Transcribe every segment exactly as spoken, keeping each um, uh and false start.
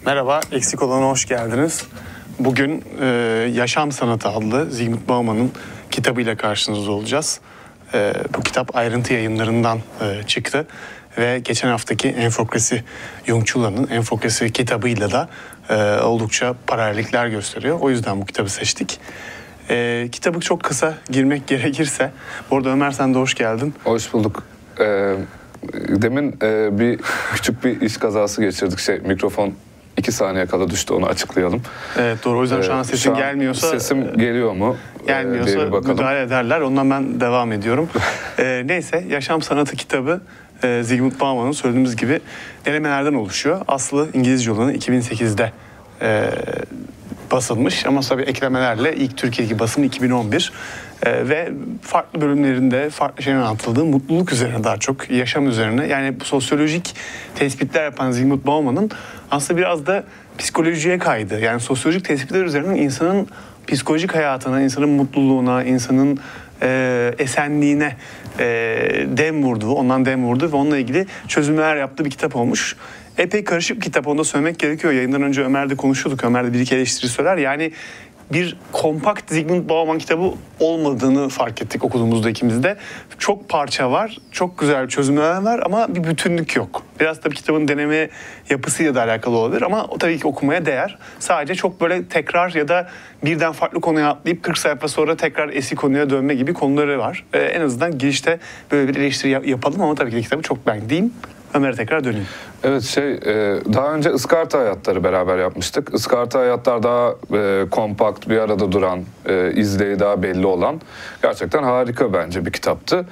Merhaba, Eksik Olan'a hoş geldiniz. Bugün e, Yaşam Sanatı adlı Zygmunt Bauman'ın kitabıyla karşınızda olacağız. E, bu kitap Ayrıntı Yayınları'ndan e, çıktı ve geçen haftaki Enfokrasi Yung Chula'nın Enfokrasi kitabıyla da e, oldukça paralellikler gösteriyor. O yüzden bu kitabı seçtik. E, kitabı çok kısa girmek gerekirse, bu arada Ömer sen de hoş geldin. Hoş bulduk. Ee, demin e, bir küçük bir iş kazası geçirdik. Şey, mikrofon iki saniye kala düştü, onu açıklayalım. Evet doğru, o yüzden şu an sesin şu an gelmiyorsa... Sesim geliyor mu? Gelmiyorsa ee, müdahale ederler. Ondan ben devam ediyorum. ee, neyse, Yaşam Sanatı kitabı e, Zygmunt Bauman'ın söylediğimiz gibi denemelerden oluşuyor. Aslı İngilizce olanı iki bin sekizde e, basılmış ama tabii eklemelerle ilk Türkiye'deki basımı iki bin on bir. Ee, ve farklı bölümlerinde farklı şeyler anlatıldığı, mutluluk üzerine daha çok, yaşam üzerine. Yani bu sosyolojik tespitler yapan Zygmunt Bauman'ın aslında biraz da psikolojiye kaydı. Yani sosyolojik tespitler üzerinden insanın psikolojik hayatına, insanın mutluluğuna, insanın e, esenliğine e, dem vurduğu, ondan dem vurdu ve onunla ilgili çözümler yaptığı bir kitap olmuş. Epey karışık bir kitap, onu da söylemek gerekiyor. Yayından önce Ömer'de konuşuyorduk. Ömer de bir iki eleştiri söyler. Yani bir kompakt Zygmunt Bauman kitabı olmadığını fark ettik okuduğumuzda ikimiz de. Çok parça var, çok güzel çözümler var ama bir bütünlük yok. Biraz tabii kitabın deneme yapısıyla da alakalı olabilir ama o tabii ki okumaya değer. Sadece çok böyle tekrar ya da birden farklı konuya atlayıp kırk sayfa sonra tekrar eski konuya dönme gibi konuları var. Ee, en azından girişte böyle bir eleştiri yapalım ama tabii ki de kitabı çok beğendiğim. Ömer'e tekrar döneyim. Evet şey, daha önce Iskarta Hayatları beraber yapmıştık. Iskarta Hayatlar daha kompakt, bir arada duran, izleyi daha belli olan gerçekten harika bence bir kitaptı.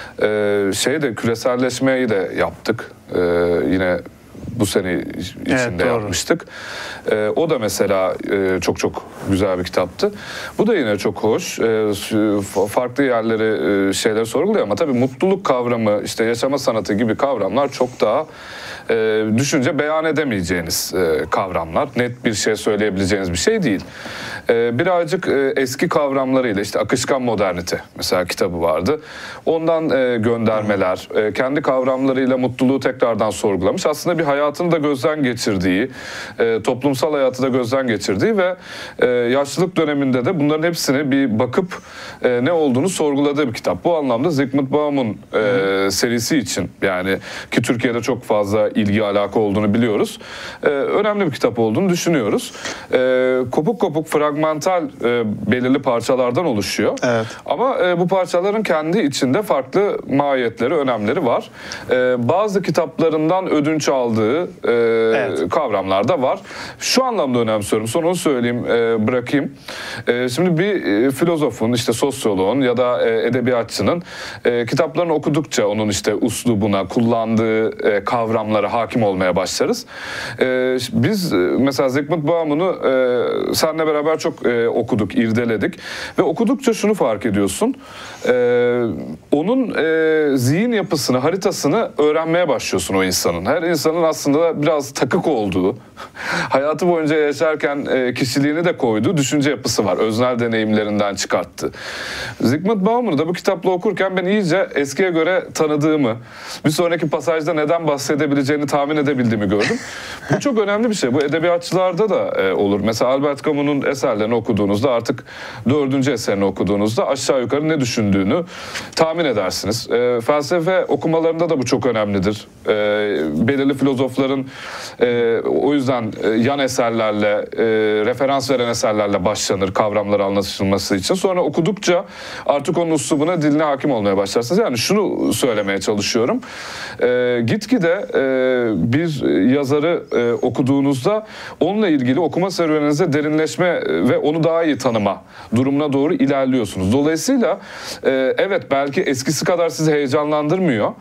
Şey de, küreselleşmeyi de yaptık. Yine bu sene içinde evet, yapmıştık. Ee, o da mesela e, çok çok güzel bir kitaptı. Bu da yine çok hoş. E, farklı yerleri, e, şeyleri sorguluyor ama tabii mutluluk kavramı, işte yaşama sanatı gibi kavramlar çok daha e, düşünce beyan edemeyeceğiniz e, kavramlar. Net bir şey söyleyebileceğiniz bir şey değil. E, birazcık e, eski kavramlarıyla, işte akışkan modernite mesela kitabı vardı. Ondan e, göndermeler, e, kendi kavramlarıyla mutluluğu tekrardan sorgulamış. Aslında bir hayatını da gözden geçirdiği, e, toplumsal hayatı da gözden geçirdiği ve e, yaşlılık döneminde de bunların hepsini bir bakıp e, ne olduğunu sorguladığı bir kitap. Bu anlamda Zygmunt Bauman e, serisi için, yani ki Türkiye'de çok fazla ilgi alaka olduğunu biliyoruz. E, önemli bir kitap olduğunu düşünüyoruz. E, kopuk kopuk fragmental e, belirli parçalardan oluşuyor. Evet. Ama e, bu parçaların kendi içinde farklı mahiyetleri, önemleri var. E, bazı kitaplarından ödünç aldığı e, evet. kavramlar da var. Şu anlamda önemsiyorum. Sonra onu söyleyeyim, e, bırakayım. E, şimdi bir e, filozofun, işte sosyoloğun ya da e, edebiyatçının e, kitaplarını okudukça onun işte uslubuna, kullandığı e, kavramlara hakim olmaya başlarız. E, biz e, mesela Zygmunt Bauman'ı e, seninle beraber çok e, okuduk, irdeledik ve okudukça şunu fark ediyorsun. E, onun e, zihin yapısını, haritasını öğrenmeye başlıyorsun o insanın. Her insanın aslında biraz takık olduğu, hayatı boyunca yaşarken e, kişiliğini de koyduğu düşünce yapısı var. Öznel deneyimlerinden çıkarttı. Zygmunt Bauman'ı da bu kitapla okurken ben iyice eskiye göre tanıdığımı, bir sonraki pasajda neden bahsedebileceğini tahmin edebildiğimi gördüm. Bu çok önemli bir şey. Bu edebiyatçılarda da e, olur. Mesela Albert Camus'un eserlerini okuduğunuzda, artık dördüncü eserini okuduğunuzda aşağı yukarı ne düşündüğünü tahmin edersiniz. E, felsefe okumalarında da bu çok önemlidir. E, belirli filozofların e, o yüzden e, yan eserlerle, e, referans veren eserlerle başlanır kavramları anlaşılması için. Sonra okudukça artık onun üslubuna, diline hakim olmaya başlarsınız. Yani şunu söylemeye çalışıyorum. E, gitgide e, bir yazarı e, okuduğunuzda onunla ilgili okuma serüveninize derinleşme ve onu daha iyi tanıma durumuna doğru ilerliyorsunuz. Dolayısıyla e, evet, belki eskisi kadar sizi heyecanlandırmıyor.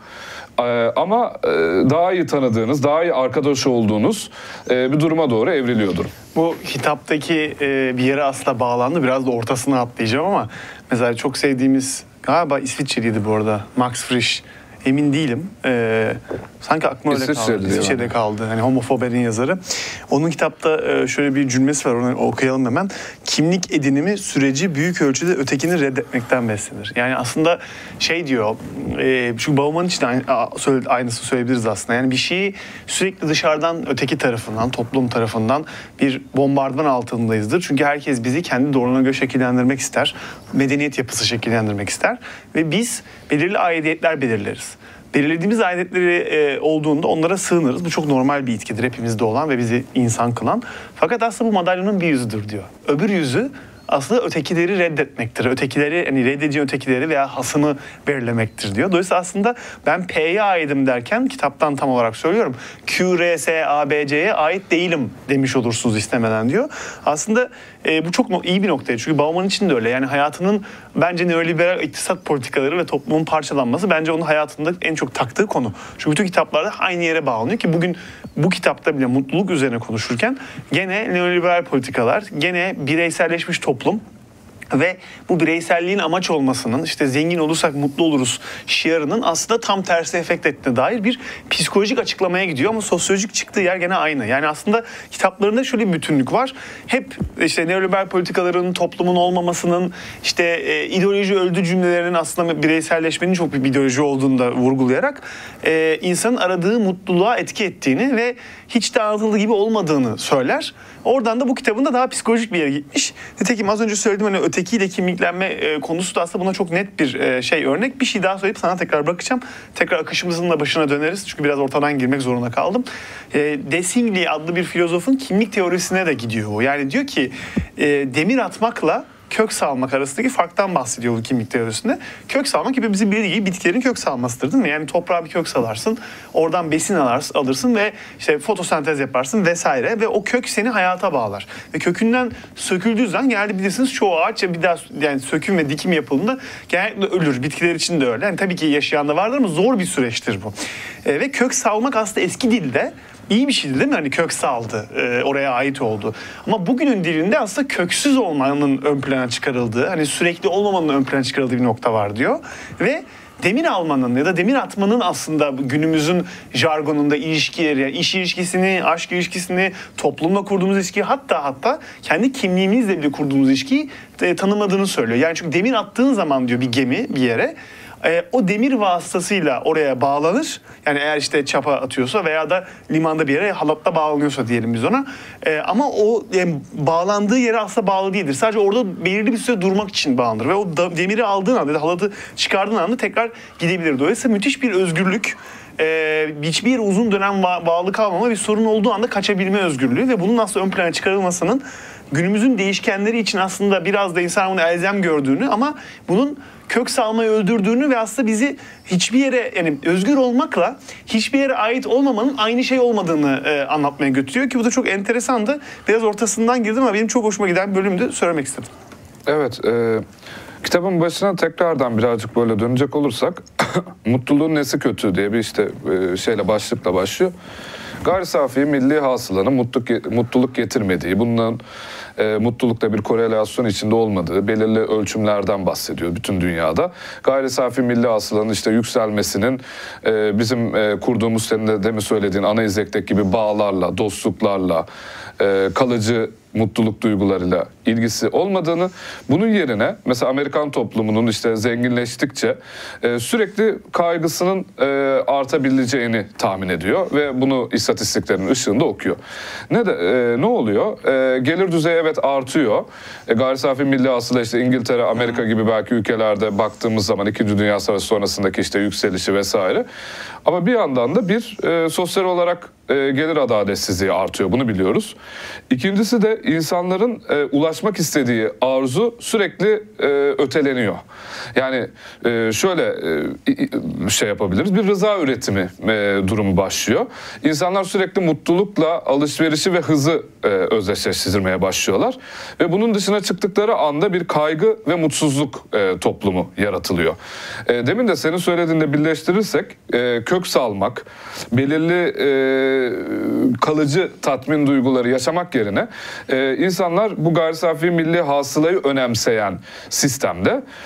Ama daha iyi tanıdığınız, daha iyi arkadaş olduğunuz bir duruma doğru evriliyordur. Bu kitaptaki bir yere aslında bağlandı. Biraz da ortasına atlayacağım ama mesela çok sevdiğimiz, galiba İsviçreliydi bu arada, Max Frisch. Emin değilim. Ee, sanki aklıma öyle İsviçre'de kaldı. İsviçre'de kaldı. Hani Homofobe'nin yazarı. Onun kitapta e, şöyle bir cümlesi var. Onu okuyalım hemen. Kimlik edinimi süreci büyük ölçüde ötekini reddetmekten beslenir. Yani aslında şey diyor. E, şu Bauman için de aynı, aynısını söyleyebiliriz aslında. Yani bir şeyi sürekli dışarıdan, öteki tarafından, toplum tarafından bir bombardıman altındayızdır. Çünkü herkes bizi kendi doğruluğuna göre şekillendirmek ister. Medeniyet yapısı şekillendirmek ister. Ve biz belirli aidiyetler belirleriz. Belirlediğimiz aidiyetleri e, olduğunda onlara sığınırız. Bu çok normal bir itkidir hepimizde olan ve bizi insan kılan. Fakat aslında bu madalyonun bir yüzüdür diyor. Öbür yüzü aslında ötekileri reddetmektir. Ötekileri, hani reddedici ötekileri veya hasımı belirlemektir diyor. Dolayısıyla aslında ben P'ye aidim derken kitaptan tam olarak söylüyorum. Q, R, S, A, B, C'ye ait değilim demiş olursunuz istemeden diyor. Aslında e, bu çok no- iyi bir noktaya. Çünkü Bauman için de öyle. Yani hayatının bence neoliberal iktisat politikaları ve toplumun parçalanması bence onun hayatında en çok taktığı konu. Çünkü bütün kitaplarda aynı yere bağlanıyor ki bugün bu kitapta bile mutluluk üzerine konuşurken gene neoliberal politikalar, gene bireyselleşmiş toplum ve bu bireyselliğin amaç olmasının, işte zengin olursak mutlu oluruz şiarının aslında tam tersi efekt ettiğine dair bir psikolojik açıklamaya gidiyor ama sosyolojik çıktığı yer gene aynı. Yani aslında kitaplarında şöyle bir bütünlük var. Hep işte neoliberal politikaların, toplumun olmamasının, işte e, ideoloji öldü cümlelerinin aslında bireyselleşmenin çok bir ideoloji olduğunu da vurgulayarak e, insanın aradığı mutluluğa etki ettiğini ve hiç de anlatıldığı gibi olmadığını söyler. Oradan da bu kitabında daha psikolojik bir yere gitmiş. Nitekim az önce söylediğim hani ötekiyle kimliklenme e, konusu da aslında buna çok net bir e, şey örnek. Bir şey daha söyleyip sana tekrar bırakacağım. Tekrar akışımızın da başına döneriz. Çünkü biraz ortadan girmek zorunda kaldım. E, De Singli adlı bir filozofun kimlik teorisine de gidiyor bu. Yani diyor ki e, demir atmakla kök salmak arasındaki farktan bahsediyor bu kimlik teorisinde. Kök salmak gibi bizim bildiği gibi bitkilerin kök salmasıdır değil mi? Yani toprağa bir kök salarsın, oradan besin alarsın, alırsın ve işte fotosentez yaparsın vesaire ve o kök seni hayata bağlar. Ve kökünden söküldüğü zaman genelde bilirsiniz çoğu ağaç ya bir daha yani söküm ve dikim yapıldığında genellikle ölür. Bitkiler için de öyle. Yani tabii ki yaşayan da vardır ama zor bir süreçtir bu. E, ve kök salmak aslında eski dilde İyi bir şeydi değil mi? Hani kök saldı, e, oraya ait oldu. Ama bugünün dilinde aslında köksüz olmanın ön plana çıkarıldığı, hani sürekli olmamanın ön plana çıkarıldığı bir nokta var diyor. Ve demir almanın ya da demir atmanın aslında günümüzün jargonunda ilişkileri, yani iş ilişkisini, aşk ilişkisini, toplumla kurduğumuz ilişkiyi hatta hatta kendi kimliğimizle bile kurduğumuz ilişkiyi e, tanımadığını söylüyor. Yani çünkü demir attığın zaman diyor bir gemi bir yere, E, o demir vasıtasıyla oraya bağlanır. Yani eğer işte çapa atıyorsa veya da limanda bir yere halatla bağlanıyorsa diyelim biz ona. E, ama o yani bağlandığı yere aslında bağlı değildir. Sadece orada belirli bir süre durmak için bağlanır. Ve o da, demiri aldığın anda, halatı çıkardığın anda tekrar gidebilir. Dolayısıyla müthiş bir özgürlük. Ee, hiçbir uzun dönem ba- bağlı kalmama, bir sorun olduğu anda kaçabilme özgürlüğü ve bunun aslında ön plana çıkarılmasının günümüzün değişkenleri için aslında biraz da insan bunu elzem gördüğünü ama bunun kök salmayı öldürdüğünü ve aslında bizi hiçbir yere, yani özgür olmakla hiçbir yere ait olmamanın aynı şey olmadığını e, anlatmaya götürüyor ki bu da çok enteresandı. Biraz ortasından girdim ama benim çok hoşuma giden bir bölümdü, söylemek istedim. Evet, e, kitabın başına tekrardan birazcık böyle dönecek olursak mutluluğun nesi kötü diye bir işte e, şeyle başlıkla başlıyor. Gayri safi milli hasılanın mutluluk, mutluluk getirmediği, bunun e, mutlulukla bir korelasyon içinde olmadığı belirli ölçümlerden bahsediyor bütün dünyada. Gayri safi milli hasılanın işte yükselmesinin e, bizim e, kurduğumuz, senin de demin söylediğin ana izlekteki gibi bağlarla, dostluklarla, e, kalıcı mutluluk duygularıyla ilgisi olmadığını, bunun yerine mesela Amerikan toplumunun işte zenginleştikçe e, sürekli kaygısının e, artabileceğini tahmin ediyor ve bunu istatistiklerin ışığında okuyor. Ne de e, ne oluyor? E, gelir düzeyi evet artıyor. E, gayri safi milli hasıla işte İngiltere, Amerika gibi belki ülkelerde baktığımız zaman İkinci Dünya Savaşı sonrasındaki işte yükselişi vesaire. Ama bir yandan da bir e, sosyal olarak e, gelir adaletsizliği artıyor. Bunu biliyoruz. İkincisi de insanların e, ulaşmak istediği arzu sürekli e, öteleniyor. Yani e, şöyle e, şey yapabiliriz. Bir rıza üretimi e, durumu başlıyor. İnsanlar sürekli mutlulukla alışverişi ve hızı e, özdeşleştirmeye başlıyorlar. Ve bunun dışına çıktıkları anda bir kaygı ve mutsuzluk e, toplumu yaratılıyor. E, demin de senin söylediğinde birleştirirsek e, kök salmak, belirli e, kalıcı tatmin duyguları yaşamak yerine e, insanlar bu gayri safi milli hasılayı önemseyen sistemde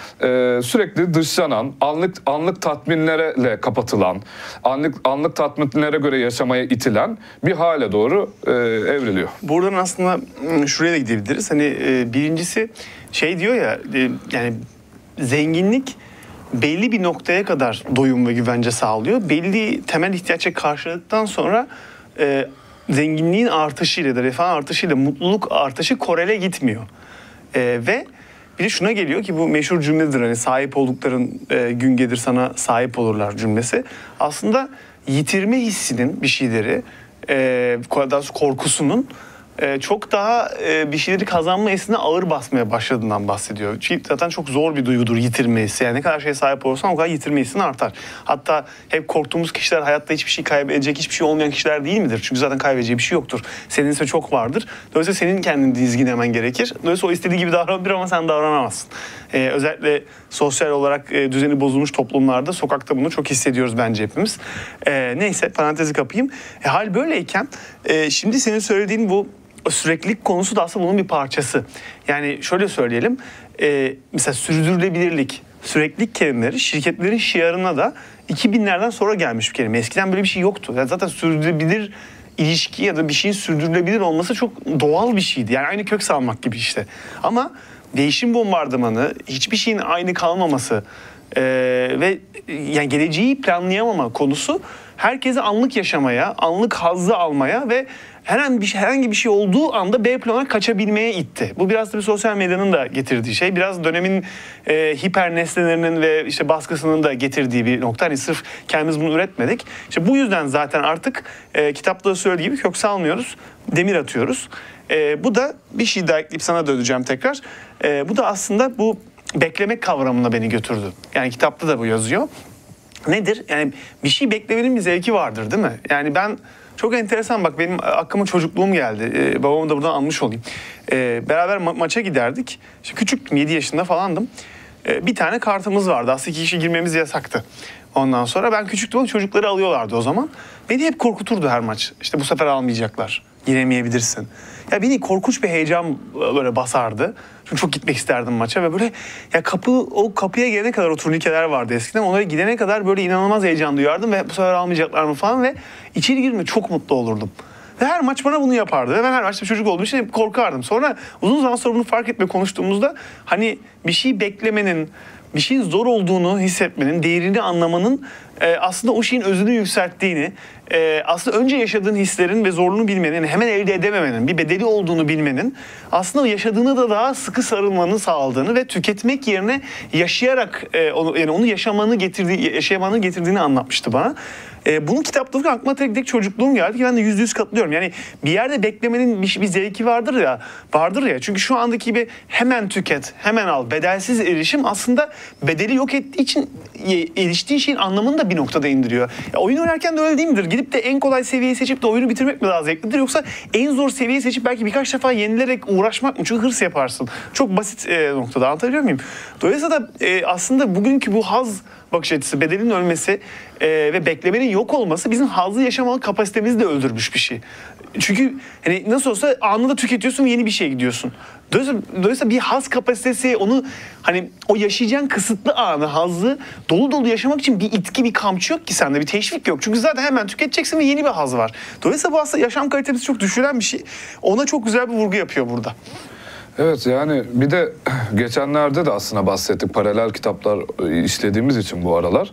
e, sürekli dışlanan, anlık anlık tatminlerle kapatılan, anlık anlık tatminlere göre yaşamaya itilen bir hale doğru e, evriliyor. Buradan aslında şuraya da gidebiliriz. Hani e, birincisi şey diyor ya, e, yani zenginlik belli bir noktaya kadar doyum ve güvence sağlıyor. Belli temel ihtiyaçları karşıladıktan sonra e, zenginliğin artışıyla da refah artışıyla mutluluk artışı korele gitmiyor. E, ve bir de şuna geliyor ki bu meşhur cümledir, hani sahip oldukların e, gün gelir sana sahip olurlar cümlesi. Aslında yitirme hissinin bir şeyleri, e, daha doğrusu korkusunun Ee, çok daha e, bir şeyleri kazanma esine ağır basmaya başladığından bahsediyor. Çünkü zaten çok zor bir duygudur yitirme hissi. Yani ne kadar şeye sahip olursan o kadar yitirme hissin artar. Hatta hep korktuğumuz kişiler hayatta hiçbir şey kaybedecek, hiçbir şey olmayan kişiler değil midir? Çünkü zaten kaybedeceği bir şey yoktur. Senin ise çok vardır. Dolayısıyla senin kendini dizginlemen gerekir. Dolayısıyla o istediği gibi davranabilir ama sen davranamazsın. Ee, özellikle sosyal olarak e, düzeni bozulmuş toplumlarda, sokakta bunu çok hissediyoruz bence hepimiz. Ee, neyse, parantezi kapayım. E, hal böyleyken e, şimdi senin söylediğin bu süreklilik konusu da aslında bunun bir parçası. Yani şöyle söyleyelim, e, mesela sürdürülebilirlik, süreklilik kelimeleri şirketlerin şiarına da iki binlerden sonra gelmiş bir kelime. Eskiden böyle bir şey yoktu. Yani zaten sürdürülebilir ilişki ya da bir şeyin sürdürülebilir olması çok doğal bir şeydi. Yani aynı kök salmak gibi işte. Ama değişim bombardımanı, hiçbir şeyin aynı kalmaması e, ve yani geleceği planlayamama konusu herkese anlık yaşamaya, anlık hazzı almaya ve herhangi bir şey, herhangi bir şey olduğu anda B plana kaçabilmeye itti. Bu biraz da bir sosyal medyanın da getirdiği şey. Biraz dönemin e, hiper nesnelerinin ve işte baskısının da getirdiği bir nokta. Hani sırf kendimiz bunu üretmedik. İşte bu yüzden zaten artık e, kitapta da söylediği gibi kök salmıyoruz, demir atıyoruz. E, bu da bir şey daha ekleyip sana döneceğim tekrar. E, bu da aslında bu beklemek kavramına beni götürdü. Yani kitapta da bu yazıyor. Nedir? Yani bir şey beklemenin bir zevki vardır değil mi? Yani ben çok enteresan, bak benim aklıma çocukluğum geldi. Ee, babamı da buradan anmış olayım. Ee, beraber ma- maça giderdik. İşte küçüktüm, yedi yaşında falandım. Ee, bir tane kartımız vardı. Aslında iki kişi girmemiz yasaktı. Ondan sonra ben küçüktüm ama çocukları alıyorlardı o zaman. Beni hep korkuturdu her maç. İşte bu sefer almayacaklar, giremeyebilirsin. Ya beni korkunç bir heyecan böyle basardı. Çünkü çok gitmek isterdim maça ve böyle ya kapı o kapıya gelene kadar o turnikeler vardı eskiden. Onlara gidene kadar böyle inanılmaz heyecan duyardım ve bu sefer almayacaklar mı falan ve içeri girme çok mutlu olurdum. Ve her maç bana bunu yapardı ve ben her maçta çocuk olduğum için hep korkardım. Sonra uzun zaman sonra bunu fark etme konuştuğumuzda hani bir şey beklemenin, bir şeyin zor olduğunu hissetmenin, değerini anlamanın e, aslında o şeyin özünü yükselttiğini, e, aslında önce yaşadığın hislerin ve zorluğunu bilmenin, yani hemen elde edememenin, bir bedeli olduğunu bilmenin, aslında yaşadığını da daha sıkı sarılmanı sağladığını ve tüketmek yerine yaşayarak, e, onu, yani onu yaşamanı getirdiği, yaşamanı getirdiğini anlatmıştı bana. E, bunu kitapta okurken aklıma tek tek çocukluğum geldi ki ben de yüzde yüz katılıyorum. Yani bir yerde beklemenin bir, bir zevki vardır ya, vardır ya. Çünkü şu andaki gibi hemen tüket, hemen al, bedelsiz erişim aslında bedeli yok ettiği için eriştiğin şeyin anlamını da bir noktada indiriyor. Ya oyun oynarken de öyle değil midir? Gidip de en kolay seviyeyi seçip de oyunu bitirmek mi daha zevklidir? Yoksa en zor seviyeyi seçip belki birkaç defa yenilerek uğraşmak mı? Çünkü hırs yaparsın. Çok basit e, noktada, anlatabiliyor muyum? Dolayısıyla da e, aslında bugünkü bu haz bakış açısı, bedelin ölmesi e, ve beklemenin yok olması bizim hazzı yaşamalı kapasitemizi de öldürmüş bir şey. Çünkü hani nasıl olsa anında tüketiyorsun ve yeni bir şeye gidiyorsun. Dolayısıyla, dolayısıyla bir haz kapasitesi, onu hani o yaşayacağın kısıtlı anı, hazzı dolu dolu yaşamak için bir itki, bir kamçı yok ki sende, bir teşvik yok. Çünkü zaten hemen tüketeceksin ve yeni bir haz var. Dolayısıyla bu aslında yaşam kalitemizi çok düşüren bir şey. Ona çok güzel bir vurgu yapıyor burada. Evet, yani bir de geçenlerde de aslında bahsettik, paralel kitaplar işlediğimiz için bu aralar.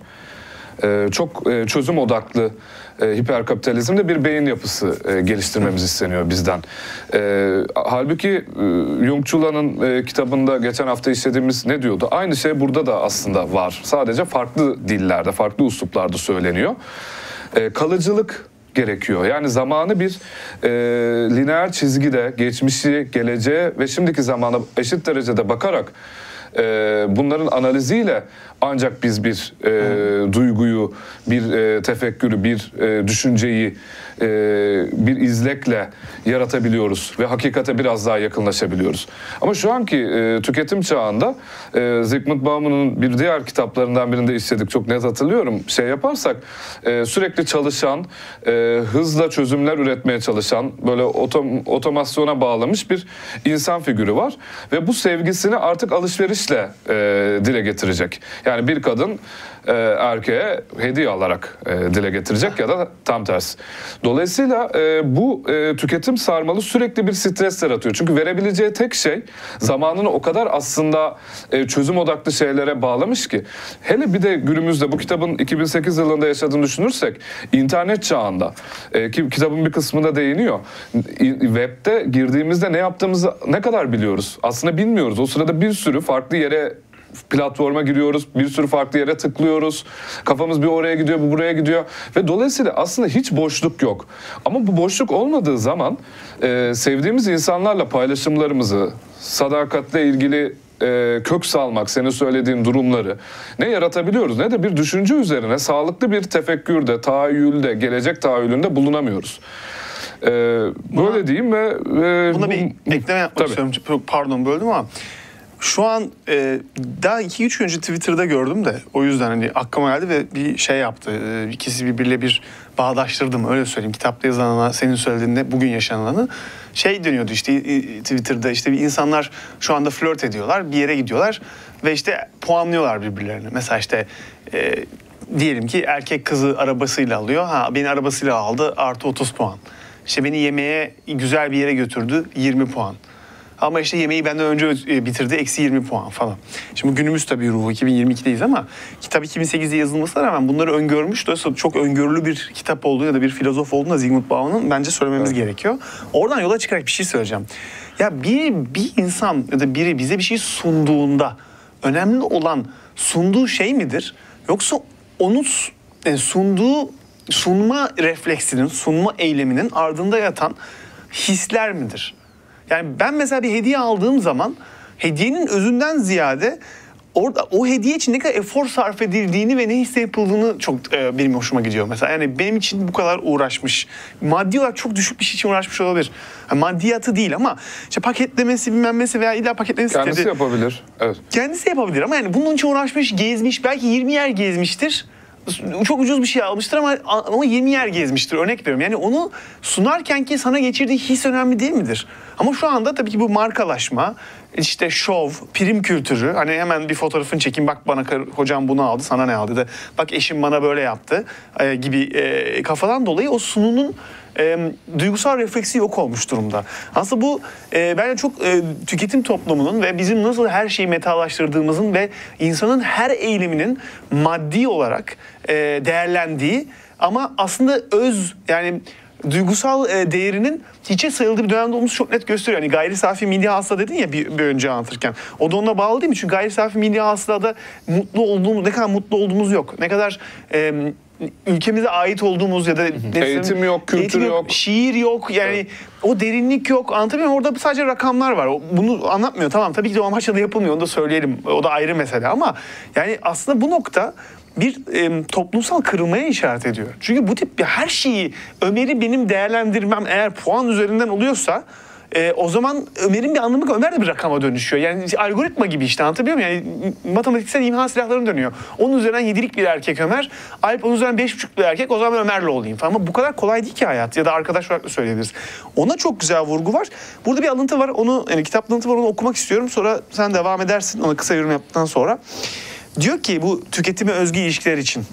Ee, çok e, çözüm odaklı e, hiperkapitalizmde bir beyin yapısı e, geliştirmemiz isteniyor bizden. E, halbuki e, Jungçula'nın e, kitabında geçen hafta işlediğimiz ne diyordu? Aynı şey burada da aslında var. Sadece farklı dillerde, farklı üsluplarda söyleniyor. E, kalıcılık gerekiyor. Yani zamanı bir e, lineer çizgide geçmişi, geleceğe ve şimdiki zamana eşit derecede bakarak e, bunların analiziyle ancak biz bir e, duyguyu, bir e, tefekkürü, bir e, düşünceyi e, bir izlekle yaratabiliyoruz ve hakikate biraz daha yakınlaşabiliyoruz. Ama şu anki e, tüketim çağında e, Zygmunt Bauman'ın bir diğer kitaplarından birinde işledik, çok net hatırlıyorum. Şey yaparsak e, sürekli çalışan, e, hızla çözümler üretmeye çalışan, böyle otom, otomasyona bağlamış bir insan figürü var ve bu sevgisini artık alışverişle e, dile getirecek. Yani bir kadın e, erkeğe hediye alarak e, dile getirecek ya da tam tersi. Dolayısıyla e, bu e, tüketim sarmalı sürekli bir stres yaratıyor. Çünkü verebileceği tek şey zamanını o kadar aslında e, çözüm odaklı şeylere bağlamış ki. Hele bir de günümüzde bu kitabın iki bin sekiz yılında yaşadığını düşünürsek internet çağında e, ki kitabın bir kısmında değiniyor. Web'de girdiğimizde ne yaptığımızı ne kadar biliyoruz? Aslında bilmiyoruz. O sırada bir sürü farklı yere, platforma giriyoruz, bir sürü farklı yere tıklıyoruz. Kafamız bir oraya gidiyor, bu buraya gidiyor ve dolayısıyla aslında hiç boşluk yok. Ama bu boşluk olmadığı zaman e, sevdiğimiz insanlarla paylaşımlarımızı, sadakatle ilgili e, kök salmak, senin söylediğin durumları ne yaratabiliyoruz ne de bir düşünce üzerine sağlıklı bir tefekkürde, tahayyülde, gelecek tahayyülünde bulunamıyoruz. E, böyle buna, diyeyim ve... E, buna bu, bir ekleme yapmak tabii. istiyorum. Çok pardon böldüm ama şu an e, daha iki üç gün önce Twitter'da gördüm de o yüzden hani aklıma geldi ve bir şey yaptı. E, ikisi birbiriyle bir bağdaştırdım, öyle söyleyeyim. Kitapta yazılanla senin söylediğinde bugün yaşananı şey dönüyordu işte e, Twitter'da işte insanlar şu anda flört ediyorlar, bir yere gidiyorlar ve işte puanlıyorlar birbirlerini. Mesela işte e, diyelim ki erkek kızı arabasıyla alıyor. Ha, beni arabasıyla aldı, artı otuz puan. İşte beni yemeğe güzel bir yere götürdü, yirmi puan. Ama işte yemeği benden önce bitirdi, eksi yirmi puan falan. Şimdi günümüz tabii ruhu, iki bin yirmi ikideyiz ama kitap iki bin sekizde yazılmasına rağmen bunları öngörmüş. Dolayısıyla çok öngörülü bir kitap olduğu ya da bir filozof olduğunu da Zygmunt Bauman'ın bence söylememiz evet. gerekiyor. Oradan yola çıkarak bir şey söyleyeceğim. Ya bir, bir insan ya da biri bize bir şey sunduğunda önemli olan sunduğu şey midir? Yoksa onun yani sunduğu, sunma refleksinin, sunma eyleminin ardında yatan hisler midir? Yani ben mesela bir hediye aldığım zaman hediyenin özünden ziyade orada o hediye için ne kadar efor sarf edildiğini ve ne hisse yapıldığını çok e, benim hoşuma gidiyor mesela. Yani benim için bu kadar uğraşmış. Maddi olarak çok düşük bir şey için uğraşmış olabilir. Yani maddiyatı değil ama işte paketlemesi bilmem nesi veya illa paketlemesi kendisi istedi. yapabilir. Evet. Kendisi yapabilir ama yani bunun için uğraşmış, gezmiş, belki yirmi yer gezmiştir. Çok ucuz bir şey almıştır ama ama yirmi yer gezmiştir, örnek veriyorum. Yani onu sunarken ki sana geçirdiği his önemli değil midir? Ama şu anda tabii ki bu markalaşma, işte şov, prim kültürü, hani hemen bir fotoğrafını çekeyim, bak bana hocam bunu aldı, sana ne aldı da bak eşim bana böyle yaptı e, gibi e, kafadan dolayı o sununun e, duygusal refleksi yok olmuş durumda. Aslında bu e, bence çok e, tüketim toplumunun ve bizim nasıl her şeyi metalaştırdığımızın ve insanın her eyleminin maddi olarak e, değerlendiği ama aslında öz, yani duygusal e, değerinin hiçe sayıldığı bir dönemde olması çok net gösteriyor. Hani gayri safi milli hasıla dedin ya bir, bir önce anlatırken. O da ona bağlı değil mi? Çünkü gayri safi milli hasılada mutlu olduğumuz, ne kadar mutlu olduğumuz yok. Ne kadar e, ülkemize ait olduğumuz ya da... Eğitim yok, kültür eğitim yok, yok. Şiir yok. Yani evet. O derinlik yok. Anlatabiliyor muyum? Orada sadece rakamlar var. Bunu anlatmıyor. Tamam, tabii ki de o amaçla da yapılmıyor. Onu da söyleyelim. O da ayrı mesele ama yani aslında bu nokta bir e, toplumsal kırılmaya işaret ediyor. Çünkü bu tip bir her şeyi, Ömer'i benim değerlendirmem eğer puan üzerinden oluyorsa e, o zaman Ömer'in bir anlamı, Ömer de bir rakama dönüşüyor. Yani algoritma gibi işte, anlatabiliyor muyum? Yani matematiksel imha silahlarına dönüyor. Onun üzerinden yedilik bir erkek Ömer, Alp onun üzerinden beş buçuk bir erkek, o zaman Ömer'le olayım falan. Ama bu kadar kolay değil ki hayat, ya da arkadaş olarak da söyleyebiliriz. Ona çok güzel vurgu var. Burada bir alıntı var, onu yani kitap alıntı var, onu okumak istiyorum. Sonra sen devam edersin ona kısa yorum yaptıktan sonra. Diyor ki bu tüketime özgü ilişkiler için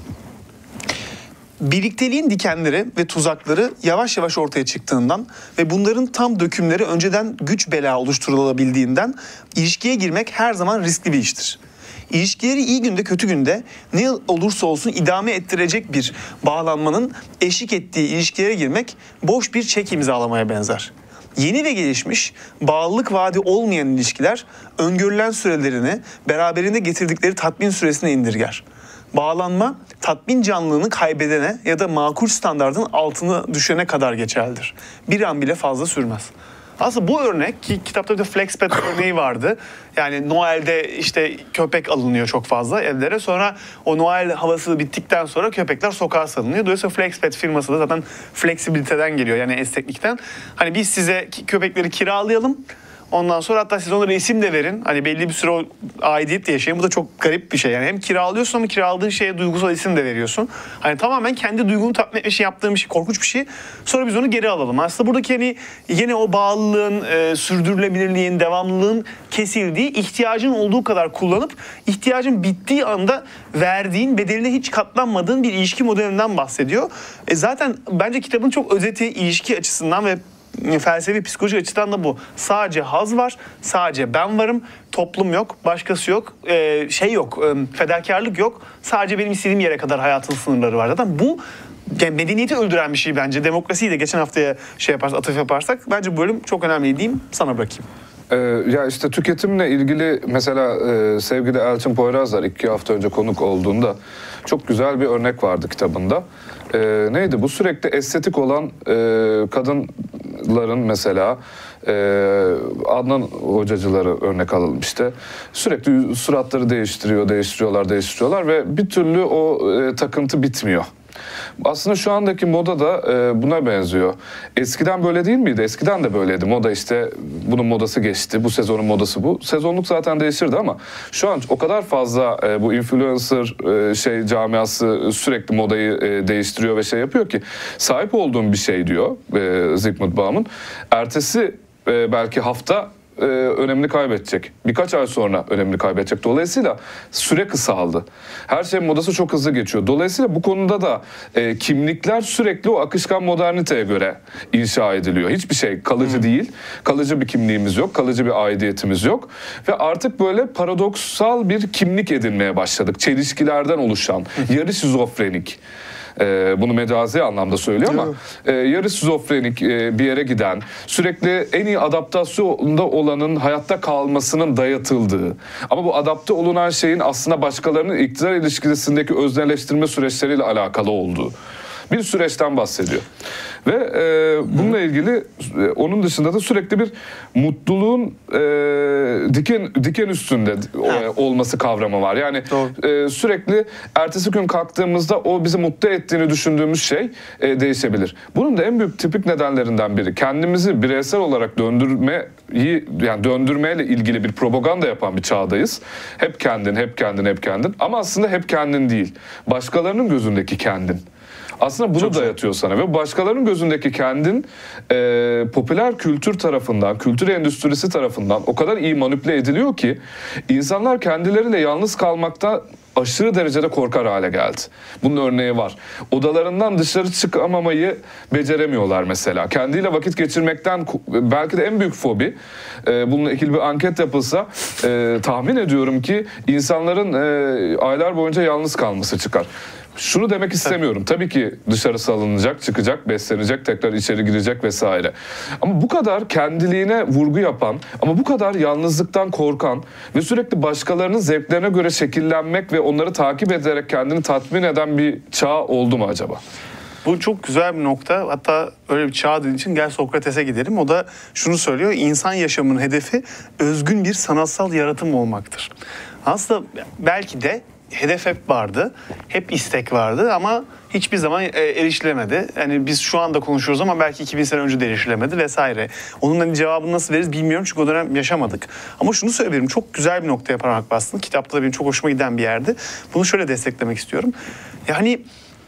birlikteliğin dikenleri ve tuzakları yavaş yavaş ortaya çıktığından ve bunların tam dökümleri önceden güç bela oluşturulabildiğinden ilişkiye girmek her zaman riskli bir iştir. İlişkileri iyi günde kötü günde ne olursa olsun idame ettirecek bir bağlanmanın eşlik ettiği ilişkilere girmek boş bir çek imzalamaya benzer. Yeni ve gelişmiş, bağlılık vaadi olmayan ilişkiler öngörülen sürelerini beraberinde getirdikleri tatmin süresine indirger. Bağlanma, tatmin canlılığını kaybedene ya da makul standardın altına düşene kadar geçerlidir. Bir an bile fazla sürmez. Aslında bu örnek ki kitapta bir de FlexPet örneği vardı. Yani Noel'de işte köpek alınıyor çok fazla evlere. Sonra o Noel havası bittikten sonra köpekler sokağa salınıyor. Dolayısıyla FlexPet firması da zaten fleksibiliteden geliyor. Yani esneklikten. Hani biz size köpekleri kiralayalım. Ondan sonra hatta siz onlara isim de verin. Hani belli bir süre o aidiyetle yaşayın. Bu da çok garip bir şey. Yani hem kiralıyorsun ama kiraladığın şeye duygusal isim de veriyorsun. Hani tamamen kendi duygunu tatmin etmek için yaptığın bir şey, korkunç bir şey. Sonra biz onu geri alalım. Aslında buradaki hani yine o bağlılığın, e, sürdürülebilirliğin, devamlılığın kesildiği, ihtiyacın olduğu kadar kullanıp ihtiyacın bittiği anda verdiğin, bedeline hiç katlanmadığın bir ilişki modelinden bahsediyor. E zaten bence kitabın çok özeti ilişki açısından ve felsefi, psikolojik açıdan da bu. Sadece haz var, sadece ben varım, toplum yok, başkası yok, e, şey yok, e, fedakarlık yok. Sadece benim istediğim yere kadar hayatın sınırları var. Zaten bu yani medeniyeti öldüren bir şey bence. Demokrasiyi de geçen haftaya şey yaparsak, atıf yaparsak bence bu bölüm çok önemli diyeyim, sana bırakayım. Ee, ya işte tüketimle ilgili mesela e, sevgili Elçin Poyrazlar iki hafta önce konuk olduğunda çok güzel bir örnek vardı kitabında. E, neydi bu? Sürekli estetik olan e, kadınların mesela e, Adnan hocacıları örnek alalım işte. Sürekli suratları değiştiriyor, değiştiriyorlar, değiştiriyorlar ve bir türlü o e, takıntı bitmiyor. Aslında şu andaki moda da e, buna benziyor. Eskiden böyle değil miydi? Eskiden de böyleydi. Moda işte bunun modası geçti. Bu sezonun modası bu. Sezonluk zaten değişirdi ama şu an o kadar fazla e, bu influencer e, şey camiası sürekli modayı e, değiştiriyor ve şey yapıyor ki sahip olduğum bir şey diyor e, Zygmunt Bauman. Ertesi e, belki hafta e, önemini kaybedecek. Birkaç ay sonra önemini kaybedecek. Dolayısıyla süre kısaldı. Her şeyin modası çok hızlı geçiyor. Dolayısıyla bu konuda da e, kimlikler sürekli o akışkan moderniteye göre inşa ediliyor. Hiçbir şey kalıcı hmm. değil. Kalıcı bir kimliğimiz yok. Kalıcı bir aidiyetimiz yok. Ve artık böyle paradoksal bir kimlik edinmeye başladık. Çelişkilerden oluşan, yarı şizofrenik. Ee, bunu mecazi anlamda söylüyor ama e, yarı şizofrenik e, bir yere giden, sürekli en iyi adaptasyonda olanın hayatta kalmasının dayatıldığı ama bu adapte olunan şeyin aslında başkalarının iktidar ilişkisindeki özneleştirme süreçleriyle alakalı olduğu bir süreçten bahsediyor. Ve e, bununla ilgili e, onun dışında da sürekli bir mutluluğun e, diken diken üstünde e, olması kavramı var. Yani e, sürekli ertesi gün kalktığımızda o bizi mutlu ettiğini düşündüğümüz şey e, değişebilir. Bunun da en büyük tipik nedenlerinden biri kendimizi bireysel olarak döndürmeyi yani döndürmeyle ilgili bir propaganda yapan bir çağdayız. Hep kendin, hep kendin, hep kendin. Ama aslında hep kendin değil. Başkalarının gözündeki kendin. Aslında bunu Çok dayatıyor sana ve başkalarının gözündeki kendin e, popüler kültür tarafından, kültür endüstrisi tarafından o kadar iyi manipüle ediliyor ki insanlar kendileriyle yalnız kalmakta aşırı derecede korkar hale geldi. Bunun örneği var. Odalarından dışarı çıkamamayı beceremiyorlar mesela. Kendiyle vakit geçirmekten belki de en büyük fobi. E, bununla ilgili bir anket yapılsa e, tahmin ediyorum ki insanların e, aylar boyunca yalnız kalması çıkar. Şunu demek istemiyorum. Tabii ki dışarı salınacak, çıkacak, beslenecek, tekrar içeri girecek vesaire. Ama bu kadar kendiliğine vurgu yapan, ama bu kadar yalnızlıktan korkan ve sürekli başkalarının zevklerine göre şekillenmek ve onları takip ederek kendini tatmin eden bir çağ oldu mu acaba? Bu çok güzel bir nokta. Hatta öyle bir çağ dediğin için gel Sokrates'e gidelim. O da şunu söylüyor. İnsan yaşamının hedefi özgün bir sanatsal yaratım olmaktır. Aslında belki de hedef hep vardı. Hep istek vardı ama hiçbir zaman erişilemedi. Yani biz şu anda konuşuyoruz ama belki iki bin sene önce de erişilemedi vesaire. Onun hani cevabını nasıl veririz bilmiyorum çünkü o dönem yaşamadık. Ama şunu söyleyebilirim. Çok güzel bir noktaya parmak bastın. Kitapta da benim çok hoşuma giden bir yerdi. Bunu şöyle desteklemek istiyorum. Yani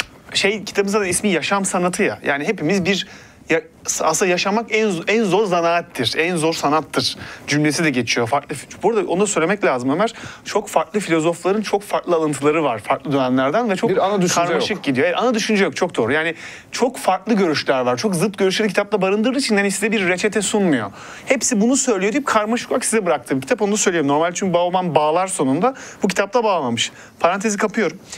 şey kitabımızda da ismi yaşam sanatı ya. Yani hepimiz bir ya, aslında yaşamak en en zor zanaattir, en zor sanattır cümlesi de geçiyor. Farklı. Burada onu da söylemek lazım Ömer. Çok farklı filozofların çok farklı alıntıları var farklı dönemlerden ve çok bir ana karmaşık yok. gidiyor. Yani ana düşünce yok, çok doğru. Yani çok farklı görüşler var. Çok zıt görüşleri kitapta barındırdığı için hani size bir reçete sunmuyor. Hepsi bunu söylüyor deyip karmaşık olarak size bıraktı. Bir kitap onu da söyleyeyim. Normal çünkü Bauman bağlar sonunda. Bu kitapta bağlamamış. Parantezi kapıyorum.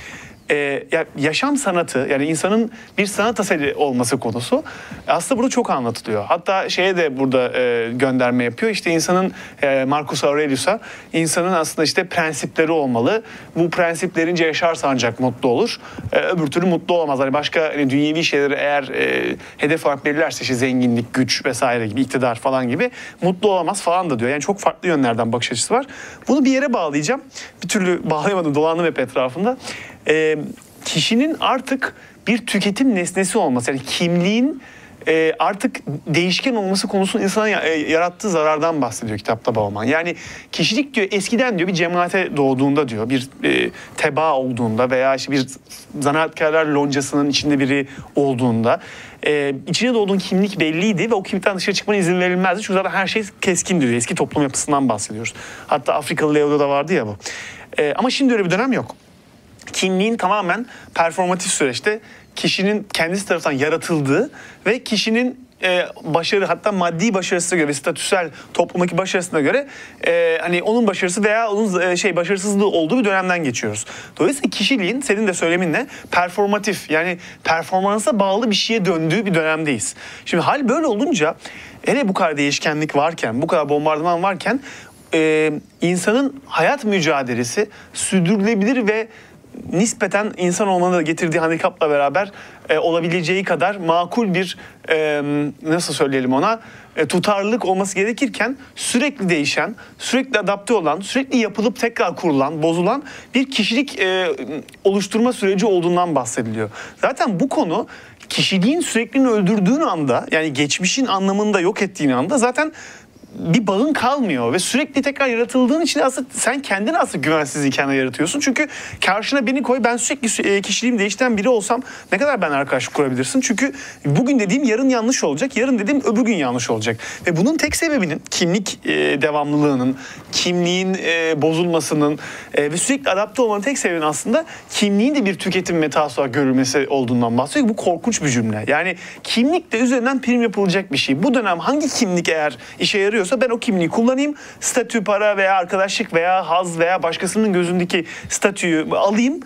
e, ya, yaşam sanatı, yani insanın bir sanat eseri olması konusu aslında burada çok anlatılıyor. Hatta şeye de burada e, gönderme yapıyor. İşte insanın e, Marcus Aurelius'a, insanın aslında işte prensipleri olmalı. Bu prensiplerince yaşarsa ancak mutlu olur. E, öbür türlü mutlu olamaz. Hani başka hani dünyevi şeyleri eğer e, hedef olarak belirlerse, işte zenginlik, güç vesaire gibi, iktidar falan gibi, mutlu olamaz falan da diyor. Yani çok farklı yönlerden bakış açısı var. Bunu bir yere bağlayacağım. Bir türlü bağlayamadım, dolandım hep etrafında. E, kişinin artık bir tüketim nesnesi olması, yani kimliğin e, artık değişken olması konusunda insana yarattığı zarardan bahsediyor kitapta Bauman. Yani kişilik diyor, eskiden diyor bir cemaate doğduğunda diyor, bir e, tebaa olduğunda veya işte bir zanaatkarlar loncasının içinde biri olduğunda e, içine doğduğun kimlik belliydi ve o kimlikten dışarı çıkmana izin verilmezdi. Çünkü zaten her şey keskin diyor. Eski toplum yapısından bahsediyoruz. Hatta Afrikalı Leo'da da vardı ya bu. E, ama şimdi öyle bir dönem yok. Kimliğin tamamen performatif süreçte kişinin kendisi tarafından yaratıldığı ve kişinin e, başarı, hatta maddi başarısına göre, statüsel toplumdaki başarısına göre e, hani onun başarısı veya onun e, şey başarısızlığı olduğu bir dönemden geçiyoruz. Dolayısıyla kişiliğin, senin de söyleminle, performatif, yani performansa bağlı bir şeye döndüğü bir dönemdeyiz. Şimdi hal böyle olunca, hele bu kadar değişkenlik varken, bu kadar bombardıman varken e, insanın hayat mücadelesi sürdürülebilir ve nispeten insan olmanın da getirdiği handikapla beraber e, olabileceği kadar makul bir e, nasıl söyleyelim ona e, tutarlılık olması gerekirken sürekli değişen, sürekli adapte olan, sürekli yapılıp tekrar kurulan, bozulan bir kişilik e, oluşturma süreci olduğundan bahsediliyor. Zaten bu konu kişiliğin sürekliliğini öldürdüğün anda, yani geçmişin anlamında yok ettiğin anda zaten bir bağın kalmıyor ve sürekli tekrar yaratıldığın için aslında sen kendini aslında güvensizliği kendine yaratıyorsun. Çünkü karşına beni koy, ben sürekli kişiliğimi değiştiren biri olsam ne kadar ben arkadaşlık kurabilirsin? Çünkü bugün dediğim yarın yanlış olacak, yarın dediğim öbür gün yanlış olacak. Ve bunun tek sebebinin kimlik e, devamlılığının, kimliğin e, bozulmasının e, ve sürekli adapte olmanın tek sebebinin aslında kimliğin de bir tüketim metası olarak görülmesi olduğundan bahsediyor. Bu korkunç bir cümle. Yani kimlik de üzerinden prim yapılacak bir şey. Bu dönem hangi kimlik eğer işe yarıyor, ben o kimliği kullanayım, statü, para veya arkadaşlık veya haz veya başkasının gözündeki statüyü alayım,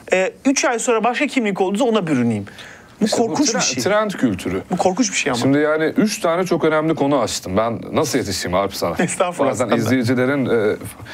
üç ay sonra başka kimlik olduğunda ona bürüneyim. Bu İşte korkunç bu trend, bir şey. Trend kültürü. Bu korkunç bir şey ama. Şimdi yani üç tane çok önemli konu açtım. Ben nasıl yetişeyim Alp sana? Estağfurullah. Bazen izleyicilerin e,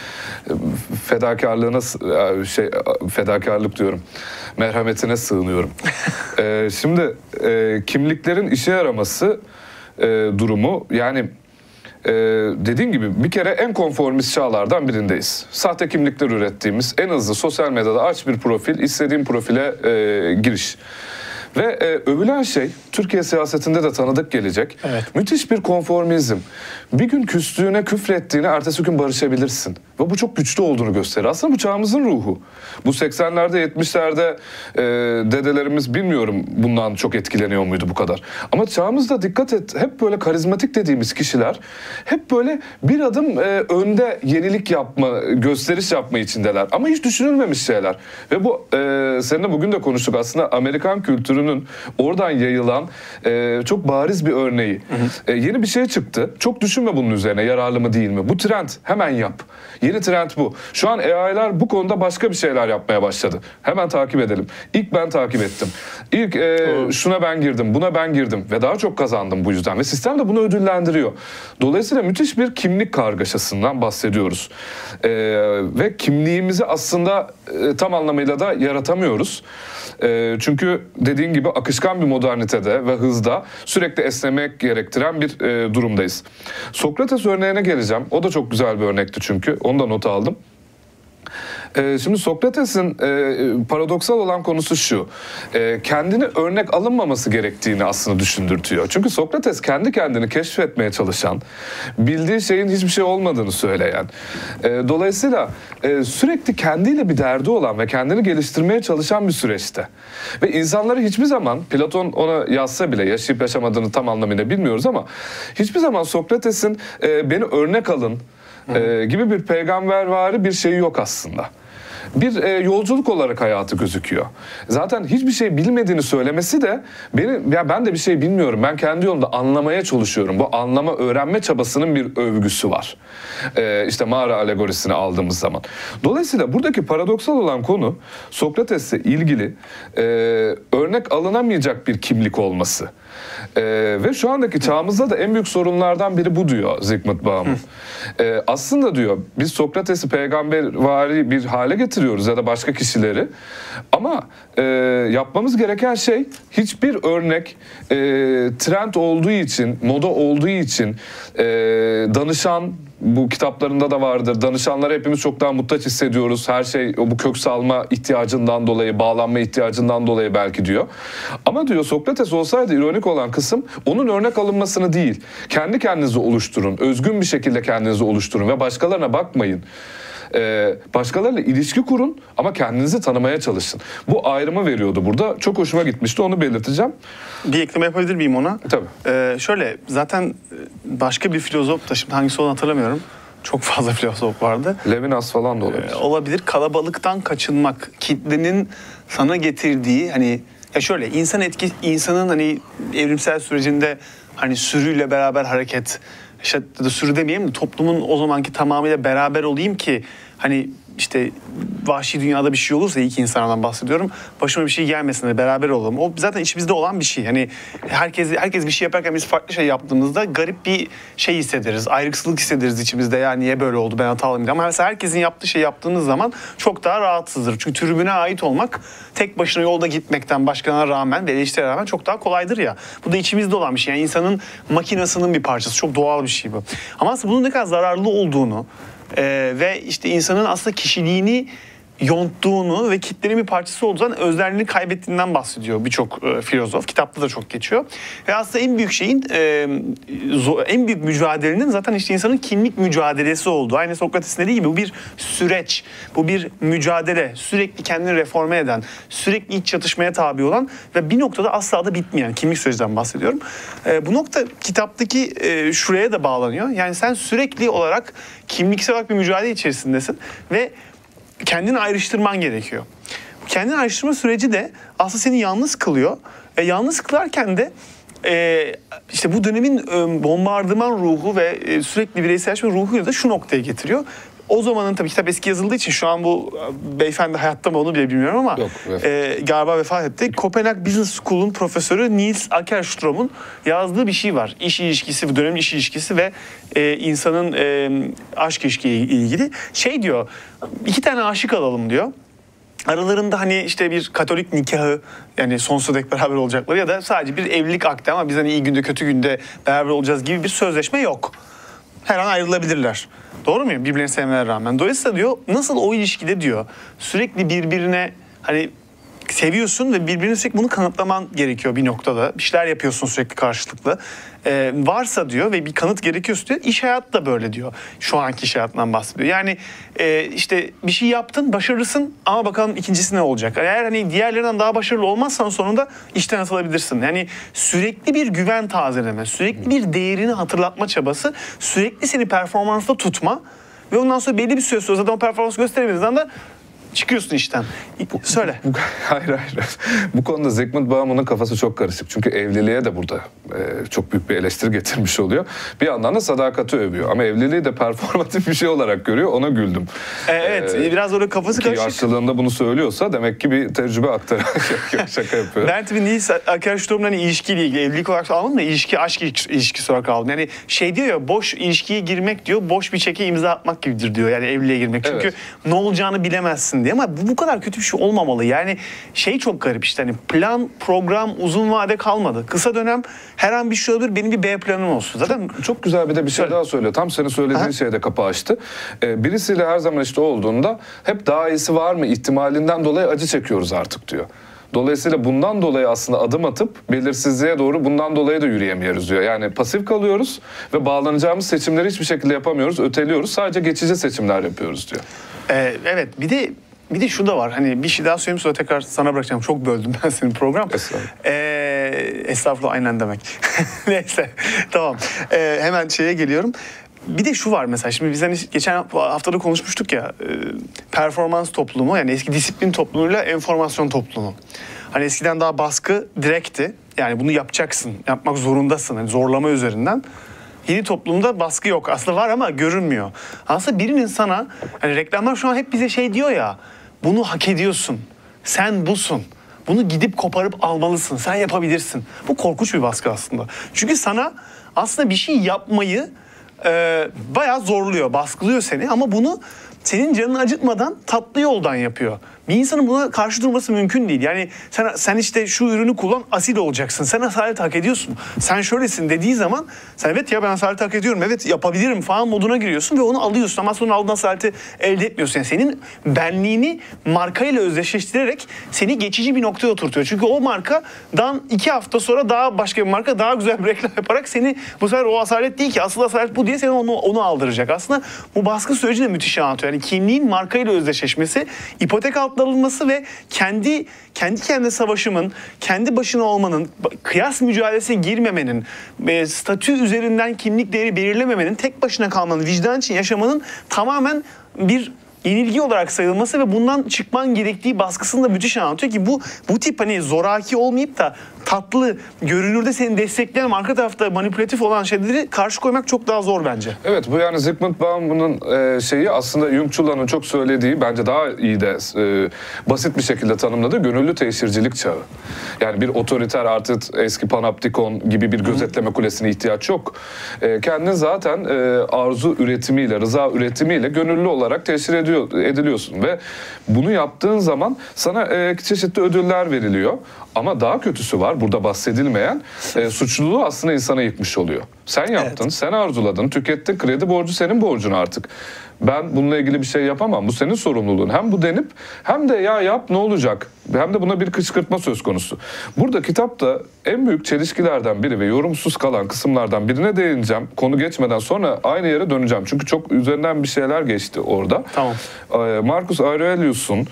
fedakarlığına, şey fedakarlık diyorum, merhametine sığınıyorum. e, şimdi e, kimliklerin işe yaraması e, durumu, yani Ee, dediğim gibi bir kere en konformist çağlardan birindeyiz. Sahte kimlikler ürettiğimiz, en hızlı sosyal medyada aç bir profil, istediğin profile e, giriş. Ve e, övülen şey, Türkiye siyasetinde de tanıdık gelecek. Evet. Müthiş bir konformizm. Bir gün küstüğüne, küfrettiğine ertesi gün barışabilirsin. Ve bu çok güçlü olduğunu gösterir. Aslında bu çağımızın ruhu. Bu seksenlerde, yetmişlerde e, dedelerimiz bilmiyorum bundan çok etkileniyor muydu bu kadar. Ama çağımızda dikkat et, hep böyle karizmatik dediğimiz kişiler hep böyle bir adım e, önde yenilik yapma, gösteriş yapma içindeler. Ama hiç düşünülmemiş şeyler. Ve bu e, seninle bugün de konuştuk aslında, Amerikan kültürünün oradan yayılan e, çok bariz bir örneği. Hı hı. E, yeni bir şey çıktı. Çok düşünme bunun üzerine, yararlı mı değil mi? Bu trend, hemen yap. Yeni trend bu. Şu an A I'lar bu konuda başka bir şeyler yapmaya başladı. Hemen takip edelim. İlk ben takip ettim. İlk e, şuna ben girdim, buna ben girdim ve daha çok kazandım bu yüzden. Ve sistem de bunu ödüllendiriyor. Dolayısıyla müthiş bir kimlik kargaşasından bahsediyoruz. E, ve kimliğimizi aslında e, tam anlamıyla da yaratamıyoruz. E, çünkü dediğin gibi akışkan bir modernitede ve hızda sürekli esnemek gerektiren bir e, durumdayız. Sokrates örneğine geleceğim. O da çok güzel bir örnekti çünkü. Onu da not aldım. Ee, şimdi Sokrates'in e, paradoksal olan konusu şu. E, kendini örnek alınmaması gerektiğini aslında düşündürtüyor. Çünkü Sokrates kendi kendini keşfetmeye çalışan, bildiği şeyin hiçbir şey olmadığını söyleyen. E, dolayısıyla e, sürekli kendiyle bir derdi olan ve kendini geliştirmeye çalışan bir süreçte. Ve insanları hiçbir zaman, Platon ona yazsa bile, yaşayıp yaşamadığını tam anlamıyla bilmiyoruz ama hiçbir zaman Sokrates'in e, beni örnek alın Ee, gibi bir peygambervari bir şeyi yok aslında. bir e, yolculuk olarak hayatı gözüküyor. Zaten hiçbir şey bilmediğini söylemesi de beni, ya ben de bir şey bilmiyorum. Ben kendi yolumda anlamaya çalışıyorum. Bu anlama, öğrenme çabasının bir övgüsü var. E, işte mağara alegorisini aldığımız zaman. Dolayısıyla buradaki paradoksal olan konu Sokrates'le ilgili e, örnek alınamayacak bir kimlik olması. Ee, ve şu andaki çağımızda da en büyük sorunlardan biri bu diyor Zygmunt Bauman. Ee, aslında diyor biz Sokrates'i peygambervari bir hale getiriyoruz ya da başka kişileri. Ama e, yapmamız gereken şey hiçbir örnek e, trend olduğu için, moda olduğu için e, danışan, bu kitaplarında da vardır. Danışanlara hepimiz çok daha muhtaç hissediyoruz. Her şey bu kök salma ihtiyacından dolayı, bağlanma ihtiyacından dolayı belki diyor. Ama diyor Sokrates olsaydı ironik olan kısım onun örnek alınmasını değil. Kendi kendinizi oluşturun. Özgün bir şekilde kendinizi oluşturun ve başkalarına bakmayın. Ee, başkalarıyla ilişki kurun ama kendinizi tanımaya çalışın. Bu ayrımı veriyordu burada. Çok hoşuma gitmişti. Onu belirteceğim. Bir ekleme yapabilir miyim ona? Tabii. Ee, şöyle zaten başka bir filozof da şimdi hangisi olduğunu hatırlamıyorum. Çok fazla filozof vardı. Levinas falan da olabilir. Ee, olabilir. Kalabalıktan kaçınmak, kitlenin sana getirdiği hani ya şöyle insan etki insanın hani evrimsel sürecinde hani sürüyle beraber hareket, işte da sürü demeyelim de toplumun o zamanki tamamıyla beraber olayım ki hani işte vahşi dünyada bir şey olursa ilk insanlardan bahsediyorum. Başıma bir şey gelmesin de beraber olalım. O zaten içimizde olan bir şey. Hani herkes herkes bir şey yaparken biz farklı şey yaptığımızda garip bir şey hissederiz. Ayrıksılık hissederiz içimizde. Ya niye böyle oldu? Ben hatalıyım. Ama mesela herkesin yaptığı şey yaptığınız zaman çok daha rahatsızdır. Çünkü tribüne ait olmak tek başına yolda gitmekten başkalarına rağmen ve eleştiriye rağmen çok daha kolaydır ya. Bu da içimizde olan bir şey. Yani insanın makinasının bir parçası. Çok doğal bir şey bu. Ama aslında bunun ne kadar zararlı olduğunu Ee, ve işte insanın aslında kişiliğini yonttuğunu ve kitlenin bir parçası olduğu zaman özlerliğini kaybettiğinden bahsediyor birçok e, filozof. Kitapta da çok geçiyor. Ve aslında en büyük şeyin, e, zo, en büyük mücadelenin zaten işte insanın kimlik mücadelesi olduğu. Aynı Sokrates'in dediği gibi bu bir süreç, bu bir mücadele. Sürekli kendini reforme eden, sürekli iç çatışmaya tabi olan ve bir noktada asla da bitmeyen kimlik sürecinden bahsediyorum. E, bu nokta kitaptaki e, şuraya da bağlanıyor. Yani sen sürekli olarak kimliksel olarak bir mücadele içerisindesin ve kendini ayrıştırman gerekiyor. Bu kendini ayrıştırma süreci de aslında seni yalnız kılıyor. E, yalnız kılarken de e, işte bu dönemin e, bombardıman ruhu ve e, sürekli bireyselleşme ruhuyla da şu noktaya getiriyor. O zamanın tabii kitap eski yazıldığı için şu an bu beyefendi hayatta mı onu bile bilmiyorum ama Yok, e, galiba vefat etti. Kopenhag Business School'un profesörü Niels Akerström'ün yazdığı bir şey var. İş ilişkisi, bu dönemin iş ilişkisi ve e, insanın e, aşk ilişkiyle ilgili. Şey diyor, iki tane aşık alalım diyor. Aralarında hani işte bir Katolik nikahı yani sonsuza dek beraber olacakları ya da sadece bir evlilik akdi ama biz hani iyi günde kötü günde beraber olacağız gibi bir sözleşme yok. Her an ayrılabilirler. Doğru muyum? Birbirlerini sevmelerine rağmen. Dolayısıyla diyor nasıl o ilişkide diyor sürekli birbirine hani seviyorsun ve birbirini sürekli bunu kanıtlaman gerekiyor bir noktada. Bir şeyler yapıyorsun sürekli karşılıklı. Ee, varsa diyor ve bir kanıt gerekiyorsa diyor iş hayatı da böyle diyor. Şu anki iş hayatından bahsediyor. Yani e, işte bir şey yaptın başarırsın ama bakalım ikincisi ne olacak? Eğer hani diğerlerinden daha başarılı olmazsan sonunda işten atılabilirsin. Yani sürekli bir güven tazeleme, sürekli bir değerini hatırlatma çabası, sürekli seni performansta tutma ve ondan sonra belli bir süre sonra zaten o performansı gösteremediğinden de çıkıyorsun işten. Söyle. Bu, hayır hayır. Bu konuda Zygmunt Bauman'ın kafası çok karışık. Çünkü evliliğe de burada e, çok büyük bir eleştiri getirmiş oluyor. Bir yandan da sadakati övüyor. Ama evliliği de performatif bir şey olarak görüyor. Ona güldüm. E, evet. Ee, biraz orada kafası karışık. Yaşlılığında bunu söylüyorsa demek ki bir tecrübe aktarıyor. Şaka yapıyor. Ben tabii Niels Akerström'ün hani ilişkiyle ilgili evlilik olarak almadım da ilişki aşk ilişkisi olarak aldım. Yani şey diyor ya boş ilişkiye girmek diyor boş bir çeke imza atmak gibidir diyor. Yani evliliğe girmek. Çünkü evet. Ne olacağını bilemezsin diye. Ama bu bu kadar kötü bir şey olmamalı. Yani şey çok garip işte hani plan, program uzun vade kalmadı. Kısa dönem her an bir şey olabilir. Benim bir B planım olsun. Zaten çok, çok güzel bir de bir şey daha söylüyor. Tam senin söylediğin Aha. şeyde kapı açtı. Ee, birisiyle her zaman işte olduğunda hep daha iyisi var mı ihtimalinden dolayı acı çekiyoruz artık diyor. Dolayısıyla bundan dolayı aslında adım atıp belirsizliğe doğru bundan dolayı da yürüyemiyoruz diyor. Yani pasif kalıyoruz ve bağlanacağımız seçimleri hiçbir şekilde yapamıyoruz, öteliyoruz. Sadece geçici seçimler yapıyoruz diyor. Ee, evet bir de Bir de şu da var. Hani bir şey daha söyleyeyim sonra tekrar sana bırakacağım. Çok böldüm ben senin program. Estağfurullah. Ee, estağfurullah aynen demek. Neyse tamam. Ee, hemen şeye geliyorum. bir de şu var mesela, şimdi biz hani geçen haftada konuşmuştuk ya, e, performans toplumu, yani eski disiplin toplumuyla enformasyon toplumu. Hani eskiden daha baskı direkti. Yani bunu yapacaksın, yapmak zorundasın. Yani zorlama üzerinden. Yeni toplumda baskı yok. Aslında var ama görünmüyor. Aslında birinin sana, hani reklamlar şu an hep bize şey diyor ya, bunu hak ediyorsun. Sen busun. Bunu gidip koparıp almalısın. Sen yapabilirsin. Bu korkunç bir baskı aslında. Çünkü sana aslında bir şey yapmayı e, bayağı zorluyor, baskılıyor seni. Ama bunu senin canını acıtmadan tatlı yoldan yapıyor. Bir insanın buna karşı durması mümkün değil. Yani sen sen işte şu ürünü kullan, asil olacaksın. Sen asalet hak ediyorsun. Sen şöylesin dediği zaman sen evet ya ben asalet hak ediyorum, evet yapabilirim falan moduna giriyorsun ve onu alıyorsun. Ama sonra aldığın asaleti elde etmiyorsun. Yani senin benliğini markayla özdeşleştirerek seni geçici bir noktaya oturtuyor. Çünkü o markadan iki hafta sonra daha başka bir marka daha güzel bir reklam yaparak seni, bu sefer o asalet değil ki asıl asalet bu diye seni onu, onu aldıracak. Aslında bu baskı süreci de müthiş anlatıyor. Yani kimliğin markayla özdeşleşmesi, ipotek altında alınması ve kendi kendi kendine savaşımın, kendi başına olmanın, kıyas mücadelesine girmemenin, e, statü üzerinden kimlik değeri belirlememenin, tek başına kalmanın, vicdan için yaşamanın tamamen bir yenilgi olarak sayılması ve bundan çıkman gerektiği baskısını da müthiş anlatıyor ki bu bu tip hani zoraki olmayıp da tatlı, görünürde seni destekleyen, arka tarafta manipülatif olan şeyleri karşı koymak çok daha zor bence. Evet, bu yani Zygmunt Bauman'ın e, şeyi aslında Jung Chulhan'ın çok söylediği, bence daha iyi de e, basit bir şekilde tanımladığı gönüllü teşhircilik çağı. Yani bir otoriter, artık eski panoptikon gibi bir gözetleme kulesine ihtiyaç yok. E, kendini zaten e, arzu üretimiyle, rıza üretimiyle gönüllü olarak teşhir ediyor, ediliyorsun ve bunu yaptığın zaman sana e, çeşitli ödüller veriliyor. Ama daha kötüsü var, burada bahsedilmeyen, e, suçluluğu aslında insana yıkmış oluyor. Sen yaptın, evet. Sen arzuladın, tükettin, kredi borcu senin borcun artık. Ben bununla ilgili bir şey yapamam, bu senin sorumluluğun. Hem bu denip hem de ya yap ne olacak, hem de buna bir kışkırtma söz konusu. Burada kitapta en büyük çelişkilerden biri ve yorumsuz kalan kısımlardan birine değineceğim. Konu geçmeden sonra aynı yere döneceğim. Çünkü çok üzerinden bir şeyler geçti orada. Tamam. Marcus Aurelius'un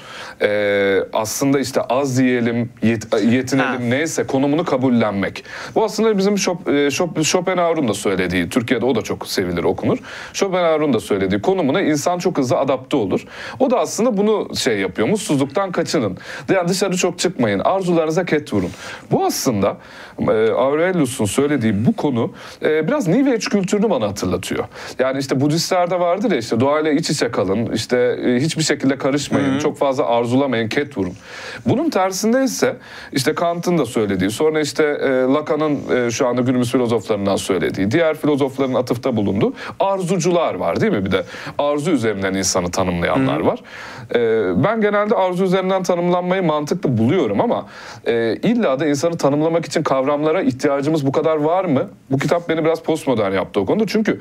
e, aslında işte az yiyelim, yet, yetinelim ha. neyse konumunu kabullenmek. Bu aslında bizim Schopenhauer'un da söylediği, Türkiye'de o da çok sevilir, okunur. Schopenhauer'un da söylediği konumuna insan çok hızlı adapte olur. O da aslında bunu şey yapıyor, mutsuzluktan kaçının. Yani dışarı çok çıkmayın, arzularınıza ket vurun. Bu aslında e, Aurelius'un söylediği bu konu e, biraz New Age kültürünü bana hatırlatıyor. Yani işte Budistlerde vardır ya, işte doğayla iç içe kalın, işte e, hiçbir şekilde karışmayın, Hı-hı. çok fazla arzulamayın, ket vurun. Bunun tersinde ise işte Kant'ın da söylediği, sonra işte e, Lacan'ın e, şu anda günümüz filozoflarından söylediği, diğer filozofların atıfta bulunduğu arzucular var değil mi bir de? Arzu üzerinden insanı tanımlayanlar Hı-hı. var. E, ben genelde arzu üzerinden tanımlanmayı mantıklı buluyorum ama e, illa da insanı tanımlamak için kavramlara ihtiyacımız bu kadar var mı? Bu kitap beni biraz postmodern yaptı o konuda. Çünkü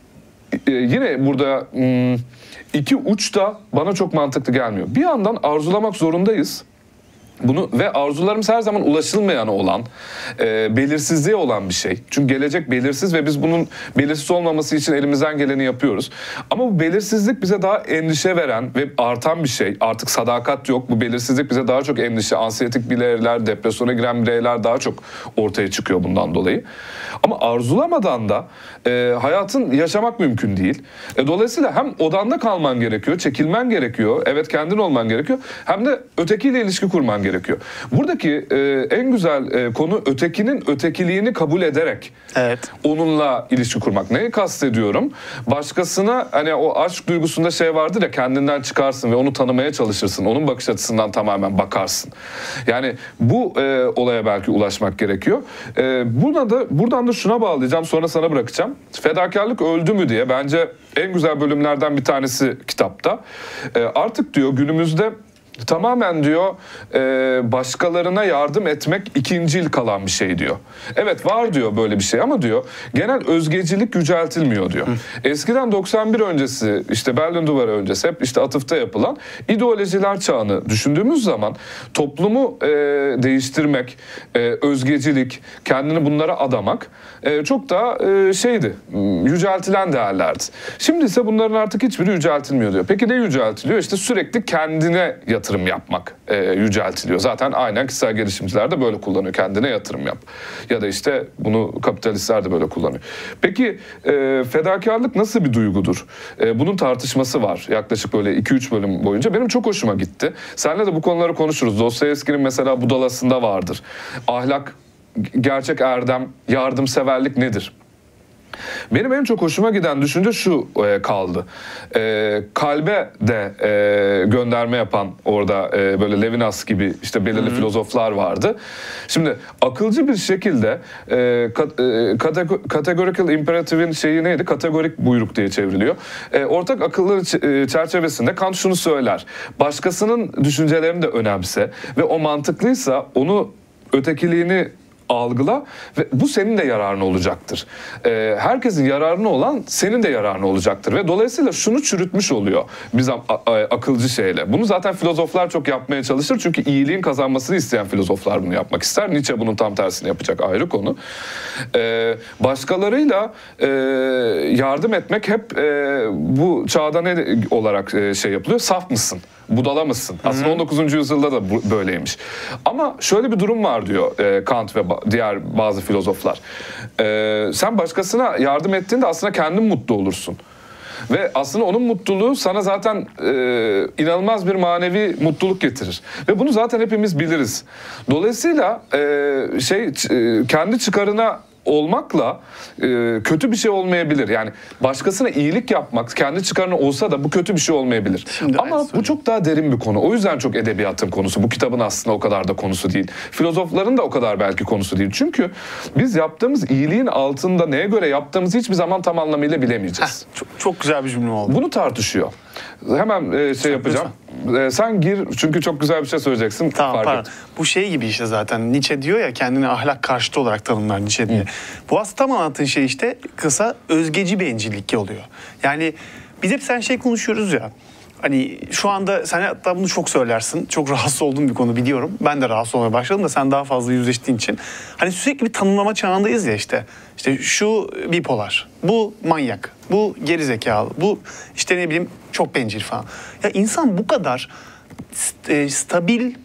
e, yine burada m, iki uç da bana çok mantıklı gelmiyor. Bir yandan arzulamak zorundayız. Bunu ve arzularımız her zaman ulaşılmayan olan, e, belirsizliğe olan bir şey. Çünkü gelecek belirsiz ve biz bunun belirsiz olmaması için elimizden geleni yapıyoruz. Ama bu belirsizlik bize daha endişe veren ve artan bir şey. Artık sadakat yok. Bu belirsizlik bize daha çok endişe, anksiyetik bireyler, depresyona giren bireyler daha çok ortaya çıkıyor bundan dolayı. Ama arzulamadan da e, hayatın yaşamak mümkün değil. E, dolayısıyla hem odanda kalman gerekiyor, çekilmen gerekiyor, evet kendin olman gerekiyor. Hem de ötekiyle ilişki kurman gerekiyor. gerekiyor. Buradaki e, en güzel e, konu ötekinin ötekiliğini kabul ederek evet. onunla ilişki kurmak. Neyi kastediyorum? Başkasına hani o aşk duygusunda şey vardır ya, kendinden çıkarsın ve onu tanımaya çalışırsın. Onun bakış açısından tamamen bakarsın. Yani bu e, olaya belki ulaşmak gerekiyor. E, buna da buradan da şuna bağlayacağım, sonra sana bırakacağım. Fedakarlık öldü mü diye bence en güzel bölümlerden bir tanesi kitapta. E, artık diyor günümüzde tamamen diyor e, başkalarına yardım etmek ikincil kalan bir şey diyor. Evet var diyor böyle bir şey ama diyor genel özgecilik yüceltilmiyor diyor. Hı. Eskiden doksan bir öncesi, işte Berlin Duvarı öncesi hep işte atıfta yapılan ideolojiler çağını düşündüğümüz zaman toplumu e, değiştirmek, e, özgecilik, kendini bunlara adamak e, çok daha e, şeydi, yüceltilen değerlerdi. Şimdi ise bunların artık hiçbiri yüceltilmiyor diyor. Peki ne yüceltiliyor? İşte sürekli kendine yatırım. yatırım yapmak e, yüceltiliyor. Zaten aynen kişisel gelişimciler de böyle kullanıyor. Kendine yatırım yap. Ya da işte bunu kapitalistler de böyle kullanıyor. Peki e, fedakarlık nasıl bir duygudur? E, bunun tartışması var yaklaşık böyle iki üç bölüm boyunca. Benim çok hoşuma gitti. Seninle de bu konuları konuşuruz. Dostoyevski'nin mesela Budalası'nda vardır. Ahlak, gerçek erdem, yardımseverlik nedir? Benim en çok hoşuma giden düşünce şu e, kaldı. E, kalbe de e, gönderme yapan orada e, böyle Levinas gibi işte belirli Hı-hı. filozoflar vardı. Şimdi akılcı bir şekilde e, kat, e, categorical imperative'in şeyi neydi? Kategorik buyruk diye çevriliyor. E, ortak akıllı çerçevesinde Kant şunu söyler. Başkasının düşüncelerini de önemse ve o mantıklıysa onu ötekiliğini algıla ve bu senin de yararına olacaktır. Ee, herkesin yararına olan senin de yararına olacaktır ve dolayısıyla şunu çürütmüş oluyor bizim akılcı şeyle. Bunu zaten filozoflar çok yapmaya çalışır çünkü iyiliğin kazanmasını isteyen filozoflar bunu yapmak ister. Nietzsche bunun tam tersini yapacak, ayrı konu. Ee, başkalarıyla e, yardım etmek hep e, bu çağda ne olarak e, şey yapılıyor? Saf mısın? Budala mısın? Aslında Hı-hı. on dokuzuncu yüzyılda da bu, böyleymiş. Ama şöyle bir durum var diyor e, Kant ve ba- diğer bazı filozoflar. E, sen başkasına yardım ettiğinde aslında kendin mutlu olursun. Ve aslında onun mutluluğu sana zaten e, inanılmaz bir manevi mutluluk getirir. Ve bunu zaten hepimiz biliriz. Dolayısıyla e, şey e, kendi çıkarına olmakla e, kötü bir şey olmayabilir. Yani başkasına iyilik yapmak kendi çıkarına olsa da bu kötü bir şey olmayabilir. Şimdi ama bu çok daha derin bir konu. O yüzden çok edebiyatın konusu. Bu kitabın aslında o kadar da konusu değil. Filozofların da o kadar belki konusu değil. Çünkü biz yaptığımız iyiliğin altında neye göre yaptığımızı hiçbir zaman tam anlamıyla bilemeyeceğiz. Heh, çok, çok güzel bir cümle oldu. Bunu tartışıyor. Hemen e, şey yapacağım. E, sen gir çünkü çok güzel bir şey söyleyeceksin. Tamam, pardon. Bu şey gibi işte zaten Nietzsche diyor ya, kendini ahlak karşıtı olarak tanımlar Nietzsche diye. Hı. Bu aslında tam anlattığın şey işte kısa özgeci bencillik oluyor. Yani biz hep sen şey konuşuyoruz ya. Hani şu anda sen hatta bunu çok söylersin. Çok rahatsız olduğum bir konu biliyorum. Ben de rahatsız olmaya başladım da sen daha fazla yüzleştiğin için. Hani sürekli bir tanımlama çağındayız ya işte. İşte şu bipolar, bu manyak, bu gerizekalı, bu işte ne bileyim çok bencil falan. Ya insan bu kadar st- stabil e,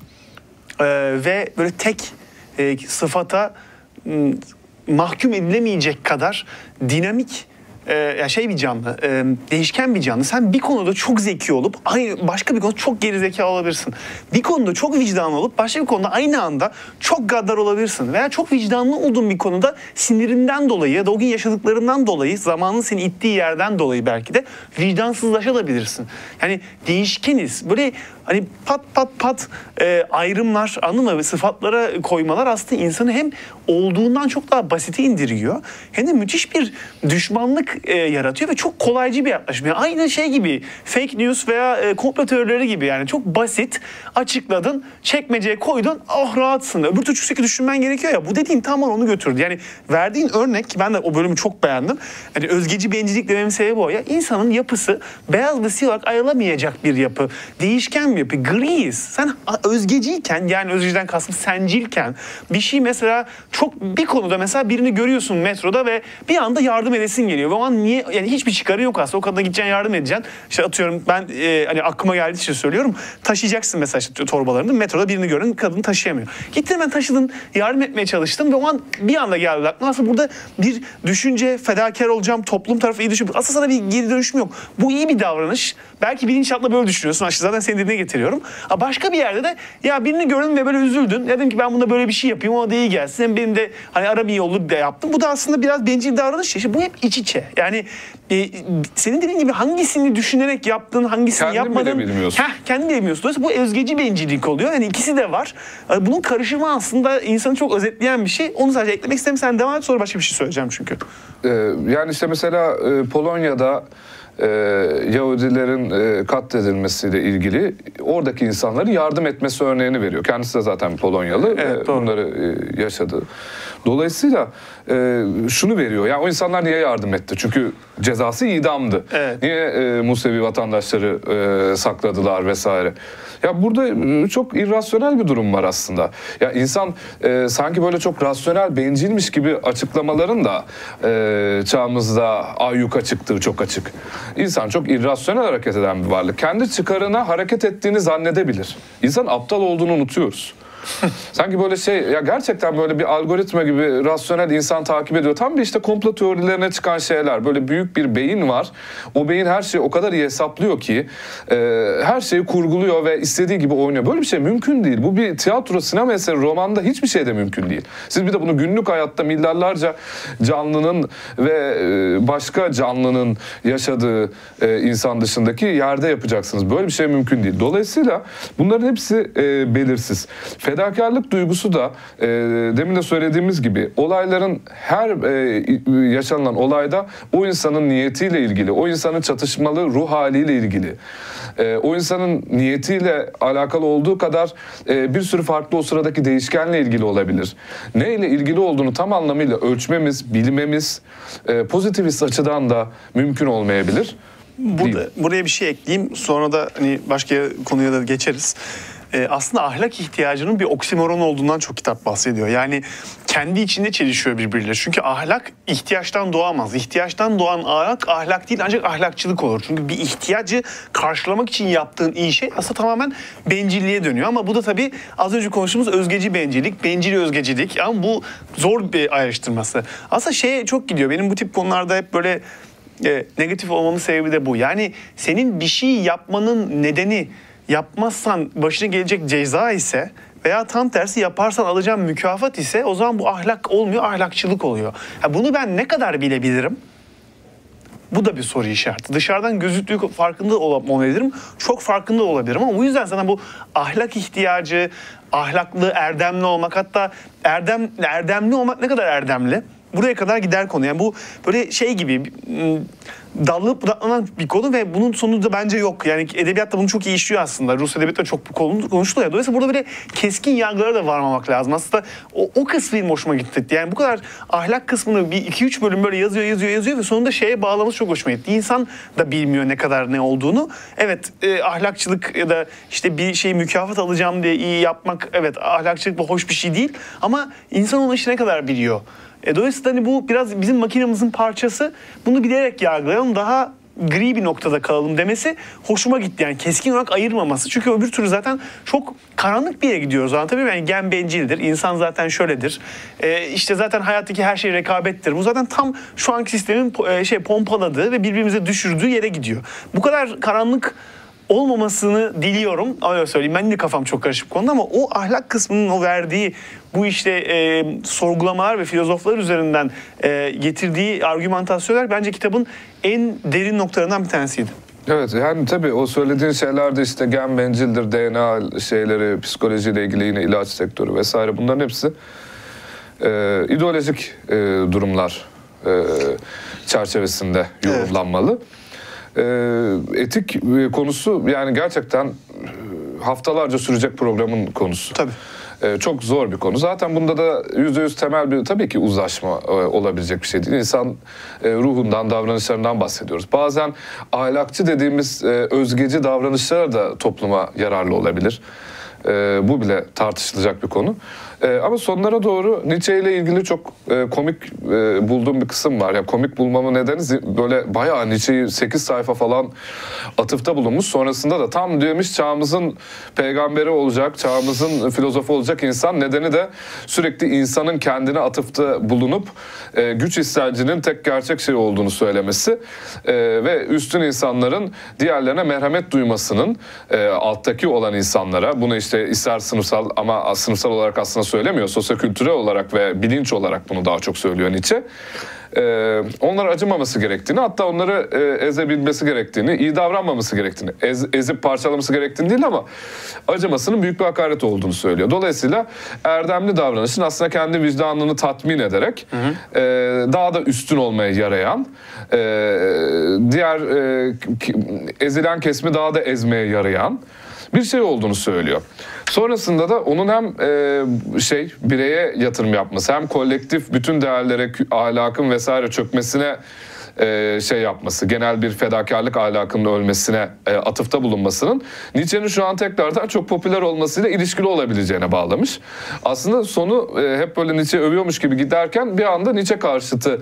ve böyle tek e, sıfata m, mahkum edilemeyecek kadar dinamik, Ee, ya şey bir canlı, e, değişken bir canlı. Sen bir konuda çok zeki olup aynı başka bir konuda çok gerizekalı olabilirsin. Bir konuda çok vicdanlı olup başka bir konuda aynı anda çok gaddar olabilirsin. Veya çok vicdanlı olduğun bir konuda sinirinden dolayı ya da o gün yaşadıklarından dolayı, zamanın seni ittiği yerden dolayı belki de vicdansızlaşabilirsin. Yani değişkeniz. Böyle hani pat pat pat e, ayrımlar, anladın mı? Sıfatlara koymalar aslında insanı hem olduğundan çok daha basite indiriyor hem de müthiş bir düşmanlık e, yaratıyor ve çok kolaycı bir yaklaşım. Yani aynı şey gibi, fake news veya e, komplo teorileri gibi, yani çok basit açıkladın, çekmeceye koydun, oh rahatsın. Öbür türlü sürekli düşünmen gerekiyor ya. Bu dediğin tam onu götürdü. Yani verdiğin örnek, ben de o bölümü çok beğendim. Hani özgeci bencillik dememin sebebi o ya. İnsanın yapısı beyaz ve siyah olarak ayrılamayacak bir yapı. Değişken bir yapı. Griyiz. Sen özgeciyken, yani özgeciden kastım sencilken, bir şey mesela çok bir konuda mesela birini görüyorsun metroda ve bir anda yardım edesin geliyor. Ve o an niye, yani hiçbir çıkarı yok aslında. O kadına gideceksin, yardım edeceksin. İşte atıyorum ben e, hani aklıma geldiği için söylüyorum. Taşıyacaksın mesela işte torbalarını. Metroda birini gördün, kadını taşıyamıyor. Gittin, ben taşıdın, yardım etmeye çalıştım ve o an bir anda geldi aklıma. Aslında burada bir düşünce, fedakar olacağım, toplum tarafı iyi düşünüyorum. Aslında sana bir geri dönüşüm yok. Bu iyi bir davranış. Belki bilinçaltında böyle düşünüyorsun. Aslında zaten senin dediğine getiriyorum. Başka bir yerde de ya birini gördün ve böyle üzüldün. Dedim ki ben bunda böyle bir şey yapayım, ona da iyi gelsin. Hem benim de hani ara bir yolluk da yaptım. Bu da aslında biraz bencil davranış. İşte bu hep iç içe. Yani e, senin dediğin gibi hangisini düşünerek yaptın, hangisini kendin yapmadın. Kendin bile bilmiyorsun. Heh, kendin bile bilmiyorsun. Dolayısıyla bu özgeci bencillik oluyor. Yani ikisi de var. Bunun karışımı aslında insanı çok özetleyen bir şey. Onu sadece eklemek istedim. Sen devam et, sonra başka bir şey söyleyeceğim çünkü. Ee, yani işte mesela e, Polonya'da Ee, Yahudilerin e, katledilmesiyle ilgili oradaki insanların yardım etmesi örneğini veriyor. Kendisi de zaten Polonyalı. Evet, e, bunları e, yaşadı. Dolayısıyla e, şunu veriyor. Yani o insanlar niye yardım etti? Çünkü cezası idamdı. Evet. Niye e, Musevi vatandaşları e, sakladılar vesaire? Ya burada e, çok irrasyonel bir durum var aslında. Ya insan e, sanki böyle çok rasyonel, bencilmiş gibi açıklamaların da e, çağımızda ayyuka çıktığı çok açık. İnsan çok irrasyonel hareket eden bir varlık. Kendi çıkarına hareket ettiğini zannedebilir. İnsan aptal olduğunu unutuyoruz. Sanki böyle şey, ya gerçekten böyle bir algoritma gibi rasyonel insan takip ediyor. Tam bir işte komplo teorilerine çıkan şeyler. Böyle büyük bir beyin var. O beyin her şeyi o kadar iyi hesaplıyor ki e, her şeyi kurguluyor ve istediği gibi oynuyor. Böyle bir şey mümkün değil. Bu bir tiyatro, sinema eseri, romanda hiçbir şey de mümkün değil. Siz bir de bunu günlük hayatta milyarlarca canlının ve e, başka canlının yaşadığı e, insan dışındaki yerde yapacaksınız. Böyle bir şey mümkün değil. Dolayısıyla bunların hepsi e, belirsiz. Fedakarlık duygusu da e, demin de söylediğimiz gibi olayların her e, yaşanılan olayda o insanın niyetiyle ilgili, o insanın çatışmalı ruh haliyle ilgili, e, o insanın niyetiyle alakalı olduğu kadar e, bir sürü farklı o sıradaki değişkenle ilgili olabilir. Neyle ilgili olduğunu tam anlamıyla ölçmemiz, bilmemiz e, pozitivist açıdan da mümkün olmayabilir. Burada, buraya bir şey ekleyeyim. Sonra da hani başka konuya da geçeriz. Ee, aslında ahlak ihtiyacının bir oksimoron olduğundan çok kitap bahsediyor. Yani kendi içinde çelişiyor birbiriyle. Çünkü ahlak ihtiyaçtan doğamaz. İhtiyaçtan doğan ahlak ahlak değil ancak ahlakçılık olur. Çünkü bir ihtiyacı karşılamak için yaptığın iyi şey aslında tamamen bencilliğe dönüyor. Ama bu da tabii az önce konuştuğumuz özgeci bencillik, bencil özgecilik. Ama bu zor bir ayrıştırması. Aslında şeye çok gidiyor. Benim bu tip konularda hep böyle e, negatif olmamın sebebi de bu. Yani senin bir şey yapmanın nedeni yapmazsan başına gelecek ceza ise veya tam tersi yaparsan alacağın mükafat ise o zaman bu ahlak olmuyor, ahlakçılık oluyor. Ya bunu ben ne kadar bilebilirim? Bu da bir soru işareti. Dışarıdan gözüktüğü farkında olabilirim, çok farkında olabilirim ama bu yüzden sana bu ahlak ihtiyacı, ahlaklı, erdemli olmak, hatta erdem, erdemli olmak ne kadar erdemli? Buraya kadar gider konu. Yani bu böyle şey gibi dallanıp budaklanılan bir konu ve bunun sonu da bence yok. Yani edebiyatta bunu çok iyi işliyor aslında. Rus edebiyatta çok bu konu konuşuluyor. Dolayısıyla burada böyle keskin yargılara da varmamak lazım. Aslında o, o kısmı benim hoşuma gitti. Yani bu kadar ahlak kısmını bir iki üç bölüm böyle yazıyor yazıyor yazıyor ve sonunda şeye bağlaması çok hoşuma gitti. İnsan da bilmiyor ne kadar ne olduğunu. Evet e, ahlakçılık ya da işte bir şey mükafat alacağım diye iyi yapmak, evet ahlakçılık bu hoş bir şey değil. Ama insan onun işi ne kadar biliyor? E, dolayısıyla hani bu biraz bizim makinemizin parçası. Bunu bilerek yargılayalım, daha gri bir noktada kalalım demesi hoşuma gitti. Yani keskin olarak ayırmaması. Çünkü öbür türlü zaten çok karanlık bir yere gidiyoruz. Anlatabiliyor muyum? Yani gen bencildir, insan zaten şöyledir. E, işte zaten hayattaki her şey rekabettir. Bu zaten tam şu anki sistemin e, şey pompaladığı ve birbirimize düşürdüğü yere gidiyor. Bu kadar karanlık olmamasını diliyorum. Öyle söyleyeyim. Ben de kafam çok karışık konuda ama o ahlak kısmının o verdiği bu işte e, sorgulamalar ve filozoflar üzerinden e, getirdiği argümantasyonlar bence kitabın en derin noktalarından bir tanesiydi. Evet, yani tabii o söylediğin şeyler de işte gen bencildir, D N A şeyleri, psikolojiyle ilgili yine ilaç sektörü vesaire, bunların hepsi e, ideolojik e, durumlar e, çerçevesinde yorumlanmalı. Evet. Etik konusu yani gerçekten haftalarca sürecek programın konusu. Tabii. Çok zor bir konu. Zaten bunda da yüzde yüz temel bir tabii ki uzlaşma olabilecek bir şey değil. İnsan ruhundan, davranışlarından bahsediyoruz. Bazen ahlakçı dediğimiz özgeci davranışlar da topluma yararlı olabilir. Bu bile tartışılacak bir konu. Ee, ama sonlara doğru Nietzsche ile ilgili çok e, komik e, bulduğum bir kısım var. Yani komik bulmamın nedeni böyle bayağı Nietzsche'yi sekiz sayfa falan atıfta bulunmuş. Sonrasında da tam demiş çağımızın peygamberi olacak, çağımızın filozofu olacak insan. Nedeni de sürekli insanın kendine atıfta bulunup e, güç istercinin tek gerçek şey olduğunu söylemesi e, ve üstün insanların diğerlerine merhamet duymasının e, alttaki olan insanlara, bunu işte ister sınıfsal ama sınıfsal olarak aslında söylemiyor. Sosyokültürel olarak ve bilinç olarak bunu daha çok söylüyor Nietzsche. Ee, onlara acımaması gerektiğini, hatta onları e, ezebilmesi gerektiğini, iyi davranmaması gerektiğini, ez, ezip parçalaması gerektiğini değil ama acımasının büyük bir hakaret olduğunu söylüyor. Dolayısıyla erdemli davranışın aslında kendi vicdanını tatmin ederek hı hı. E, daha da üstün olmaya yarayan, e, diğer e, ezilen kesimi daha da ezmeye yarayan bir şey olduğunu söylüyor. Sonrasında da onun hem e, şey bireye yatırım yapması hem kolektif bütün değerlere, ahlakın vesaire çökmesine e, şey yapması, genel bir fedakarlık ahlakının ölmesine e, atıfta bulunmasının Nietzsche'nin şu an tekrardan çok popüler olmasıyla ilişkili olabileceğine bağlamış. Aslında sonu e, hep böyle Nietzsche övüyormuş gibi giderken bir anda Nietzsche karşıtı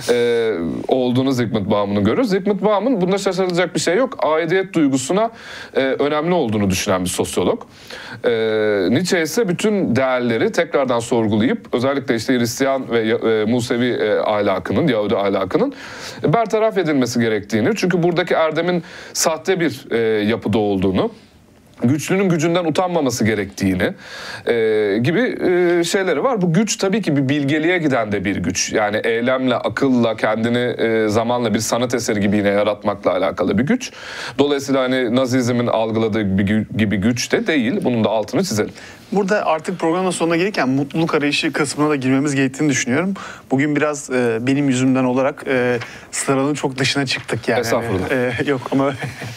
e, olduğunu Zygmunt Bauman'ın görüyoruz. Zygmunt Bauman bunda şaşırılacak bir şey yok. Aidiyet duygusuna e, önemli olduğunu düşünen bir sosyolog. E, Nietzsche ise bütün değerleri tekrardan sorgulayıp özellikle işte Hristiyan ve e, Musevi e, ahlakının, Yahudi ahlakının bertaraf edilmesi gerektiğini, çünkü buradaki erdemin sahte bir e, yapıda olduğunu, güçlünün gücünden utanmaması gerektiğini e, gibi e, şeyleri var. Bu güç tabii ki bir bilgeliğe giden de bir güç. Yani eylemle, akılla, kendini e, zamanla bir sanat eseri gibi yine yaratmakla alakalı bir güç. Dolayısıyla hani Nazizmin algıladığı gibi, gibi güç de değil. Bunun da altını çizelim. Burada artık programın sonuna gelirken mutluluk arayışı kısmına da girmemiz gerektiğini düşünüyorum. Bugün biraz e, benim yüzümden olarak e, sıranın çok dışına çıktık yani. Estağfurullah. E, yok ama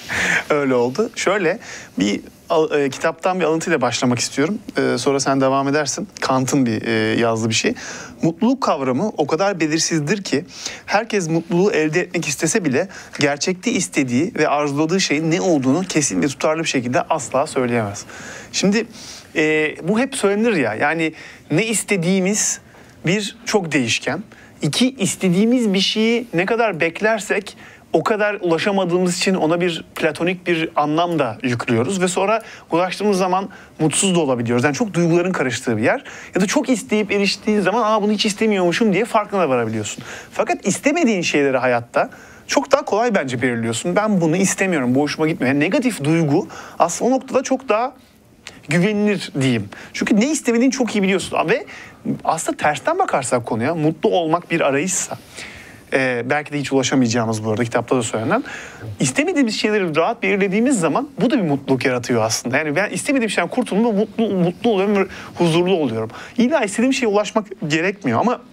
öyle oldu. Şöyle bir e, kitaptan bir alıntıyla başlamak istiyorum. E, sonra sen devam edersin. Kant'ın bir e, yazdığı bir şey. Mutluluk kavramı o kadar belirsizdir ki herkes mutluluğu elde etmek istese bile gerçekte istediği ve arzuladığı şeyin ne olduğunu kesin ve tutarlı bir şekilde asla söyleyemez. Şimdi e, bu hep söylenir ya, yani ne istediğimiz bir çok değişken. İki, istediğimiz bir şeyi ne kadar beklersek o kadar ulaşamadığımız için ona bir platonik bir anlam da yüklüyoruz ve sonra ulaştığımız zaman mutsuz da olabiliyoruz. Yani çok duyguların karıştığı bir yer. Ya da çok isteyip eriştiğin zaman aa bunu hiç istemiyormuşum diye farkına varabiliyorsun. Fakat istemediğin şeyleri hayatta çok daha kolay bence belirliyorsun. Ben bunu istemiyorum, bu hoşuma gitmiyor. Yani negatif duygu aslında o noktada çok daha güvenilir diyeyim. Çünkü ne istemediğini çok iyi biliyorsun. Ve aslında tersten bakarsak konuya, mutlu olmak bir arayışsa, Ee, belki de hiç ulaşamayacağımız, bu arada kitapta da söylenen, istemediğimiz şeyleri rahat belirlediğimiz zaman bu da bir mutluluk yaratıyor aslında. Yani ben istemediğim şeyden kurtulduğumda mutlu, mutlu oluyorum ve huzurlu oluyorum. İlla istediğim şeye ulaşmak gerekmiyor ama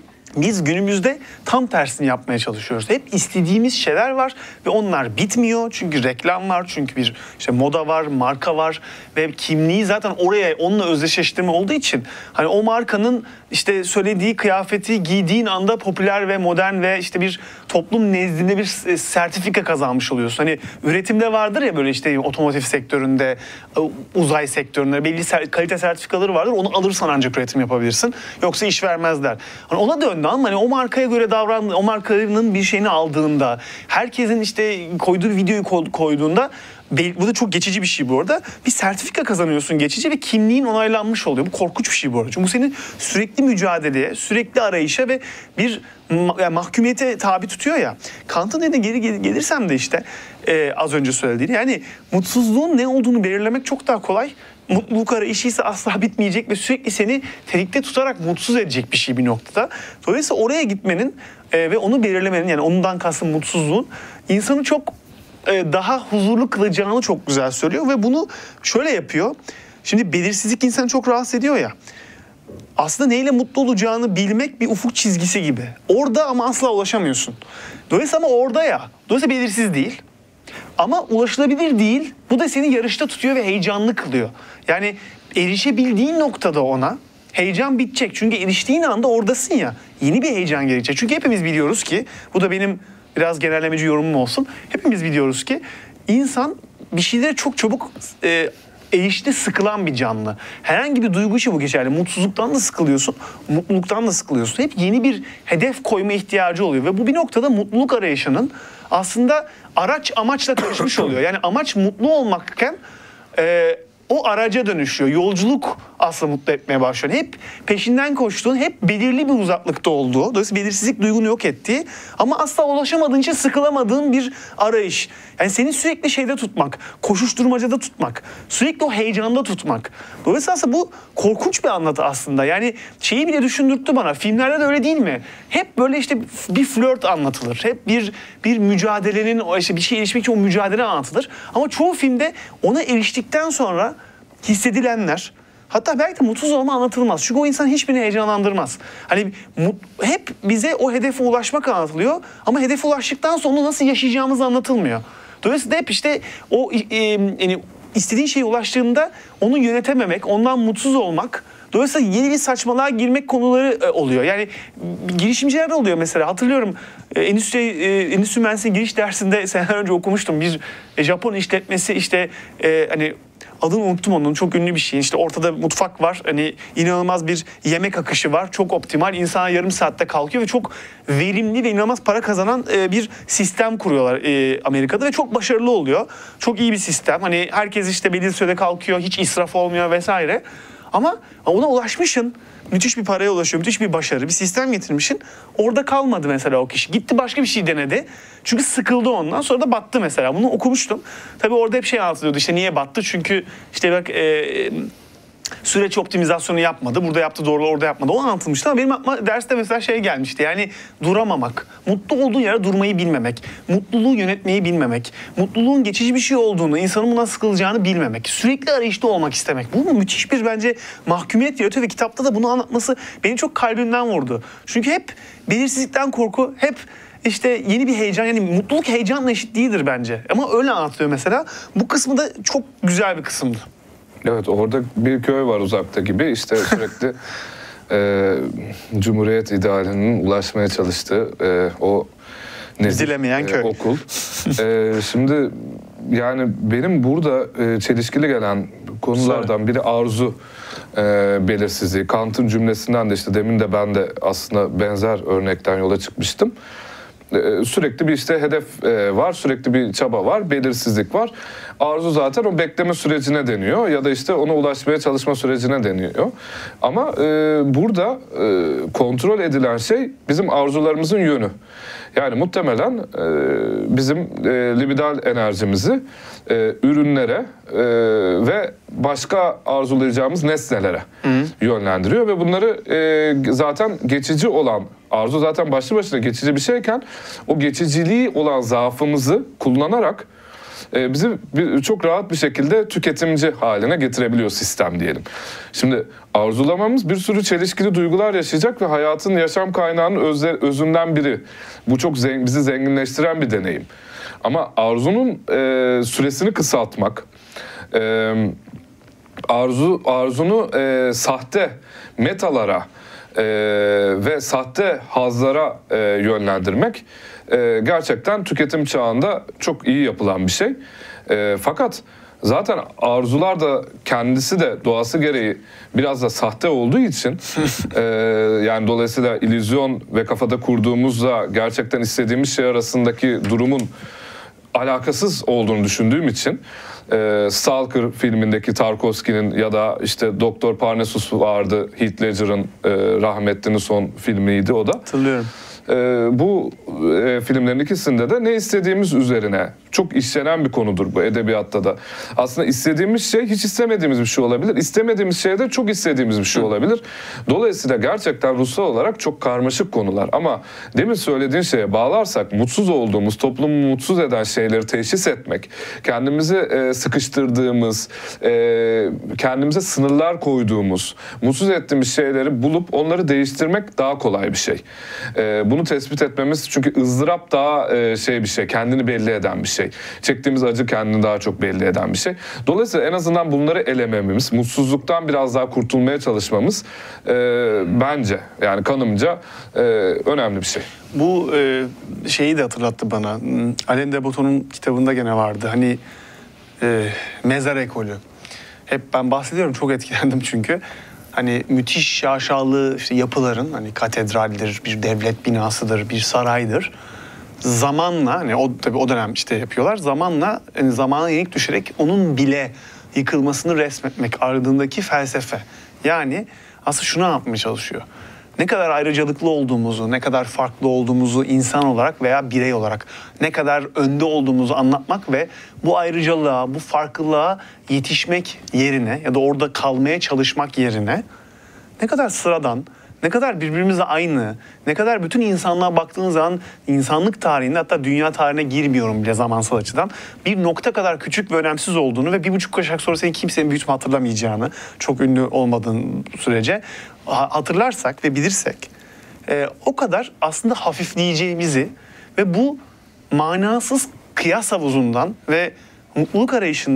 biz günümüzde tam tersini yapmaya çalışıyoruz. Hep istediğimiz şeyler var ve onlar bitmiyor. Çünkü reklam var, çünkü bir işte moda var, marka var ve kimliği zaten oraya onunla özdeşleştirme olduğu için hani o markanın işte söylediği kıyafeti giydiğin anda popüler ve modern ve işte bir toplum nezdinde bir sertifika kazanmış oluyorsun. Hani üretimde vardır ya böyle işte otomotiv sektöründe, uzay sektöründe belli kalite sertifikaları vardır. Onu alırsan ancak üretim yapabilirsin. Yoksa iş vermezler. Hani ona döndü ama hani o markaya göre davran, o markanın bir şeyini aldığında, herkesin işte koyduğu videoyu koyduğunda, bu da çok geçici bir şey bu arada. Bir sertifika kazanıyorsun geçici ve kimliğin onaylanmış oluyor. Bu korkunç bir şey bu arada. Çünkü bu senin sürekli mücadeleye, sürekli arayışa ve bir yani mahkumiyete tabi tutuyor ya. Kant'ın dediğine geri gelirsem de işte e, az önce söylediğini, yani mutsuzluğun ne olduğunu belirlemek çok daha kolay. Mutluluk arayışı ise asla bitmeyecek ve sürekli seni tetikte tutarak mutsuz edecek bir şey bir noktada. Dolayısıyla oraya gitmenin e, ve onu belirlemenin, yani ondan kastım mutsuzluğun, insanı çok daha huzurlu kılacağını çok güzel söylüyor ve bunu şöyle yapıyor. Şimdi belirsizlik insanı çok rahatsız ediyor ya. Aslında neyle mutlu olacağını bilmek bir ufuk çizgisi gibi. Orada ama asla ulaşamıyorsun. Dolayısıyla ama orada ya. Dolayısıyla belirsiz değil. Ama ulaşılabilir değil. Bu da seni yarışta tutuyor ve heyecanlı kılıyor. Yani erişebildiğin noktada ona heyecan bitecek. Çünkü eriştiğin anda oradasın ya. Yeni bir heyecan gelecek. Çünkü hepimiz biliyoruz ki, bu da benim biraz genellemeci yorumum olsun. Hepimiz biliyoruz ki insan bir şeylere çok çabuk e, erişte sıkılan bir canlı. Herhangi bir duygu için bu geçerli. Mutsuzluktan da sıkılıyorsun, mutluluktan da sıkılıyorsun. Hep yeni bir hedef koyma ihtiyacı oluyor ve bu bir noktada mutluluk arayışının aslında araç amaçla karışmış oluyor. Yani amaç mutlu olmakken e, o araca dönüşüyor. Yolculuk aslında mutlu etmeye başlıyor. Hep peşinden koştuğun, hep belirli bir uzaklıkta olduğu, dolayısıyla belirsizlik duygunu yok ettiği ama asla ulaşamadığın için sıkılamadığın bir arayış. Yani seni sürekli şeyde tutmak, koşuşturmacada tutmak, sürekli o heyecanda tutmak. Dolayısıyla aslında bu korkunç bir anlatı aslında. Yani şeyi bile düşündürttü bana. Filmlerde de öyle değil mi? Hep böyle işte bir flört anlatılır. Hep bir bir mücadelenin, işte bir şeye erişmek için o mücadele anlatılır. Ama çoğu filmde ona eriştikten sonra hissedilenler, hatta belki de mutsuz olma anlatılmaz. Çünkü o insan hiçbirini heyecanlandırmaz. Hani hep bize o hedefe ulaşmak anlatılıyor ama hedefe ulaştıktan sonra nasıl yaşayacağımız anlatılmıyor. Dolayısıyla hep işte o e, yani istediğin şeye ulaştığında onu yönetememek, ondan mutsuz olmak, dolayısıyla yeni bir saçmalığa girmek konuları e, oluyor. Yani girişimciler de oluyor mesela. Hatırlıyorum e, endüstri, e, endüstri mühendisliği giriş dersinde seneler önce okumuştum. Bir e, Japon işletmesi işte e, hani adını unuttum onun, çok ünlü bir şey. İşte ortada mutfak var. Hani inanılmaz bir yemek akışı var. Çok optimal. İnsan yarım saatte kalkıyor ve çok verimli ve inanılmaz para kazanan e, bir sistem kuruyorlar e, Amerika'da ve çok başarılı oluyor. Çok iyi bir sistem. Hani herkes işte belirli sürede kalkıyor. Hiç israf olmuyor vesaire. Ama ona ulaşmışsın. Müthiş bir paraya ulaşıyor. Müthiş bir başarı. Bir sistem getirmişsin. Orada kalmadı mesela o kişi. Gitti başka bir şey denedi. Çünkü sıkıldı ondan. Sonra da battı mesela. Bunu okumuştum. Tabii orada hep şey anlatılıyordu. İşte niye battı? Çünkü işte bak e, süreç optimizasyonu yapmadı. Burada yaptı doğru, orada yapmadı. O anlatılmıştı ama benim aklıma derste mesela şey gelmişti. Yani duramamak. Mutlu olduğun yere durmayı bilmemek. Mutluluğu yönetmeyi bilmemek. Mutluluğun geçici bir şey olduğunu, insanın buna sıkılacağını bilmemek. Sürekli arayışta olmak istemek. Bu müthiş bir bence mahkumiyet yaratıyor ve kitapta da bunu anlatması beni çok kalbimden vurdu. Çünkü hep belirsizlikten korku, hep İşte yeni bir heyecan, yani mutluluk heyecanla eşit değildir bence. Ama öyle anlatılıyor mesela. Bu kısmı da çok güzel bir kısımdı. Evet, orada bir köy var uzakta gibi. İşte sürekli e, Cumhuriyet idealinin ulaşmaya çalıştığı e, o nedir? Dilemeyen köy. E, okul. e, şimdi yani benim burada e, çelişkili gelen konulardan biri arzu e, belirsizliği. Kant'ın cümlesinden de işte demin de ben de aslında benzer örnekten yola çıkmıştım. Sürekli bir işte hedef var, sürekli bir çaba var, belirsizlik var. Arzu zaten o bekleme sürecine deniyor ya da işte ona ulaşmaya çalışma sürecine deniyor. Ama e, burada e, kontrol edilen şey bizim arzularımızın yönü. Yani muhtemelen e, bizim e, libidal enerjimizi e, ürünlere e, ve başka arzulayacağımız nesnelere Hı. yönlendiriyor ve bunları e, zaten geçici olan arzu zaten başlı başına geçici bir şeyken o geçiciliği olan zaafımızı kullanarak e, bizi bir, çok rahat bir şekilde tüketimci haline getirebiliyor sistem diyelim. Şimdi arzulamamız bir sürü çelişkili duygular yaşayacak ve hayatın yaşam kaynağının özle, özünden biri. Bu çok zen, bizi zenginleştiren bir deneyim. Ama arzunun e, süresini kısaltmak, e, arzu arzunu e, sahte metalara Ee, ve sahte hazlara e, yönlendirmek e, gerçekten tüketim çağında çok iyi yapılan bir şey. E, fakat zaten arzular da kendisi de doğası gereği biraz da sahte olduğu için e, yani dolayısıyla illüzyon ve kafada kurduğumuzla gerçekten istediğimiz şey arasındaki durumun alakasız olduğunu düşündüğüm için e, Stalker filmindeki Tarkovski'nin ya da işte Doktor Parnassus vardı, Heath Ledger'ın e, rahmetlinin son filmiydi o da. Hatırlıyorum. E, bu e, filmlerin ikisinde de ne istediğimiz üzerine çok işlenen bir konudur bu edebiyatta da. Aslında istediğimiz şey hiç istemediğimiz bir şey olabilir. İstemediğimiz şey de çok istediğimiz bir şey olabilir. Dolayısıyla gerçekten ruhsal olarak çok karmaşık konular. Ama demin söylediğin şeye bağlarsak mutsuz olduğumuz, toplumu mutsuz eden şeyleri teşhis etmek, kendimizi e, sıkıştırdığımız, e, kendimize sınırlar koyduğumuz, mutsuz ettiğimiz şeyleri bulup onları değiştirmek daha kolay bir şey. E, bunu tespit etmemiz çünkü ızdırap daha e, şey bir şey, kendini belli eden bir şey. Çektiğimiz acı kendini daha çok belli eden bir şey. Dolayısıyla en azından bunları elemememiz, mutsuzluktan biraz daha kurtulmaya çalışmamız e, bence yani kanımca e, önemli bir şey. Bu e, şeyi de hatırlattı bana. Alain de Botton'un kitabında gene vardı. Hani e, mezar ekolü. Hep ben bahsediyorum, çok etkilendim çünkü. Hani müthiş şaşalı işte yapıların, hani katedraldir, bir devlet binasıdır, bir saraydır. Zamanla, hani o tabii o dönem işte yapıyorlar. Zamanla, yani zamana yenik düşerek onun bile yıkılmasını resmetmek ardındaki felsefe. Yani aslında şunu anlatmaya çalışıyor. Ne kadar ayrıcalıklı olduğumuzu, ne kadar farklı olduğumuzu insan olarak veya birey olarak, ne kadar önde olduğumuzu anlatmak ve bu ayrıcalığa, bu farklılığa yetişmek yerine ya da orada kalmaya çalışmak yerine ne kadar sıradan, ne kadar birbirimize aynı, ne kadar bütün insanlığa baktığınız zaman insanlık tarihinde, hatta dünya tarihine girmiyorum bile zamansal açıdan, bir nokta kadar küçük ve önemsiz olduğunu ve bir buçuk kuşak sonra seni kimsenin büyütüp hatırlamayacağını, çok ünlü olmadığın sürece hatırlarsak ve bilirsek e, o kadar aslında hafifleyeceğimizi ve bu manasız kıyas havuzundan ve mutluluk arayışından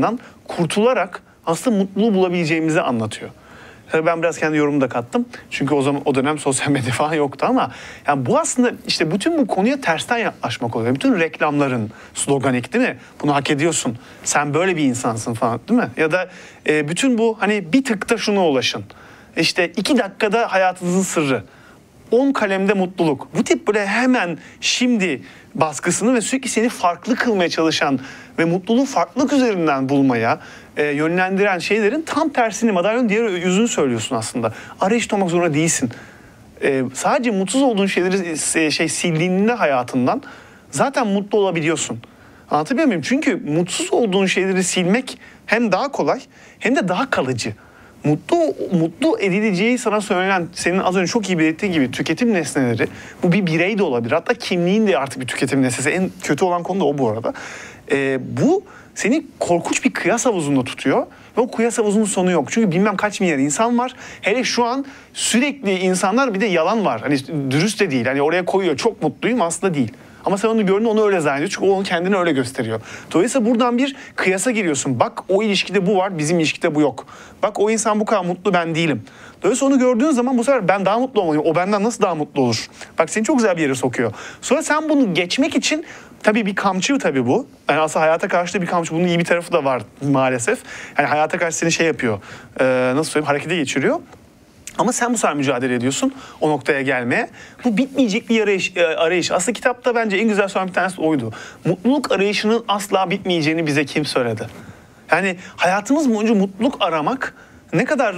kurtularak aslında mutluluğu bulabileceğimizi anlatıyor. Tabii ben biraz kendi yorumumu da kattım. Çünkü o zaman o dönem sosyal medya falan yoktu ama yani bu aslında işte bütün bu konuya tersten yaklaşmak oluyor. Bütün reklamların sloganik değil mi? Bunu hak ediyorsun. Sen böyle bir insansın falan değil mi? Ya da e, bütün bu hani bir tıkta şuna ulaşın. İşte iki dakikada hayatınızın sırrı. on kalemde mutluluk. Bu tip böyle hemen şimdi baskısını ve sürekli seni farklı kılmaya çalışan ve mutluluğu farklılık üzerinden bulmaya e, yönlendiren şeylerin tam tersini, madalyonun diğer yüzünü söylüyorsun aslında. Arayışta olmak zorunda değilsin. E, sadece mutsuz olduğun şeyleri e, şey sildiğinde hayatından zaten mutlu olabiliyorsun. Anlatabiliyor muyum? Çünkü mutsuz olduğun şeyleri silmek hem daha kolay hem de daha kalıcı. Mutlu mutlu edileceği sana söylenen, senin az önce çok iyi belirttiğin gibi tüketim nesneleri, bu bir birey de olabilir. Hatta kimliğin de artık bir tüketim nesnesi. En kötü olan konu da o bu arada. Ee, bu seni korkunç bir kıyas havuzunda tutuyor ve o kıyas havuzunun sonu yok. Çünkü bilmem kaç milyar insan var. Hele şu an sürekli insanlar, bir de yalan var. Hani dürüst de değil. Hani oraya koyuyor, çok mutluyum, aslında değil. Ama sen onu gördüğünde onu öyle zannediyor. Çünkü o onu kendini öyle gösteriyor. Dolayısıyla buradan bir kıyasa giriyorsun. Bak o ilişkide bu var, bizim ilişkide bu yok. Bak o insan bu kadar mutlu, ben değilim. Dolayısıyla onu gördüğün zaman bu sefer ben daha mutlu olmalıyım. O benden nasıl daha mutlu olur? Bak seni çok güzel bir yere sokuyor. Sonra sen bunu geçmek için tabii bir kamçı tabii bu. Yani aslında hayata karşı da bir kamçı. Bunun iyi bir tarafı da var maalesef. Yani hayata karşı seni şey yapıyor. Ee, nasıl söyleyeyim? Harekete geçiriyor. Ama sen bu sefer mücadele ediyorsun o noktaya gelmeye. Bu bitmeyecek bir arayış. arayış. Aslında kitapta bence en güzel söylen bir tanesi oydu. Mutluluk arayışının asla bitmeyeceğini bize kim söyledi? Yani hayatımız boyunca mutluluk aramak ne kadar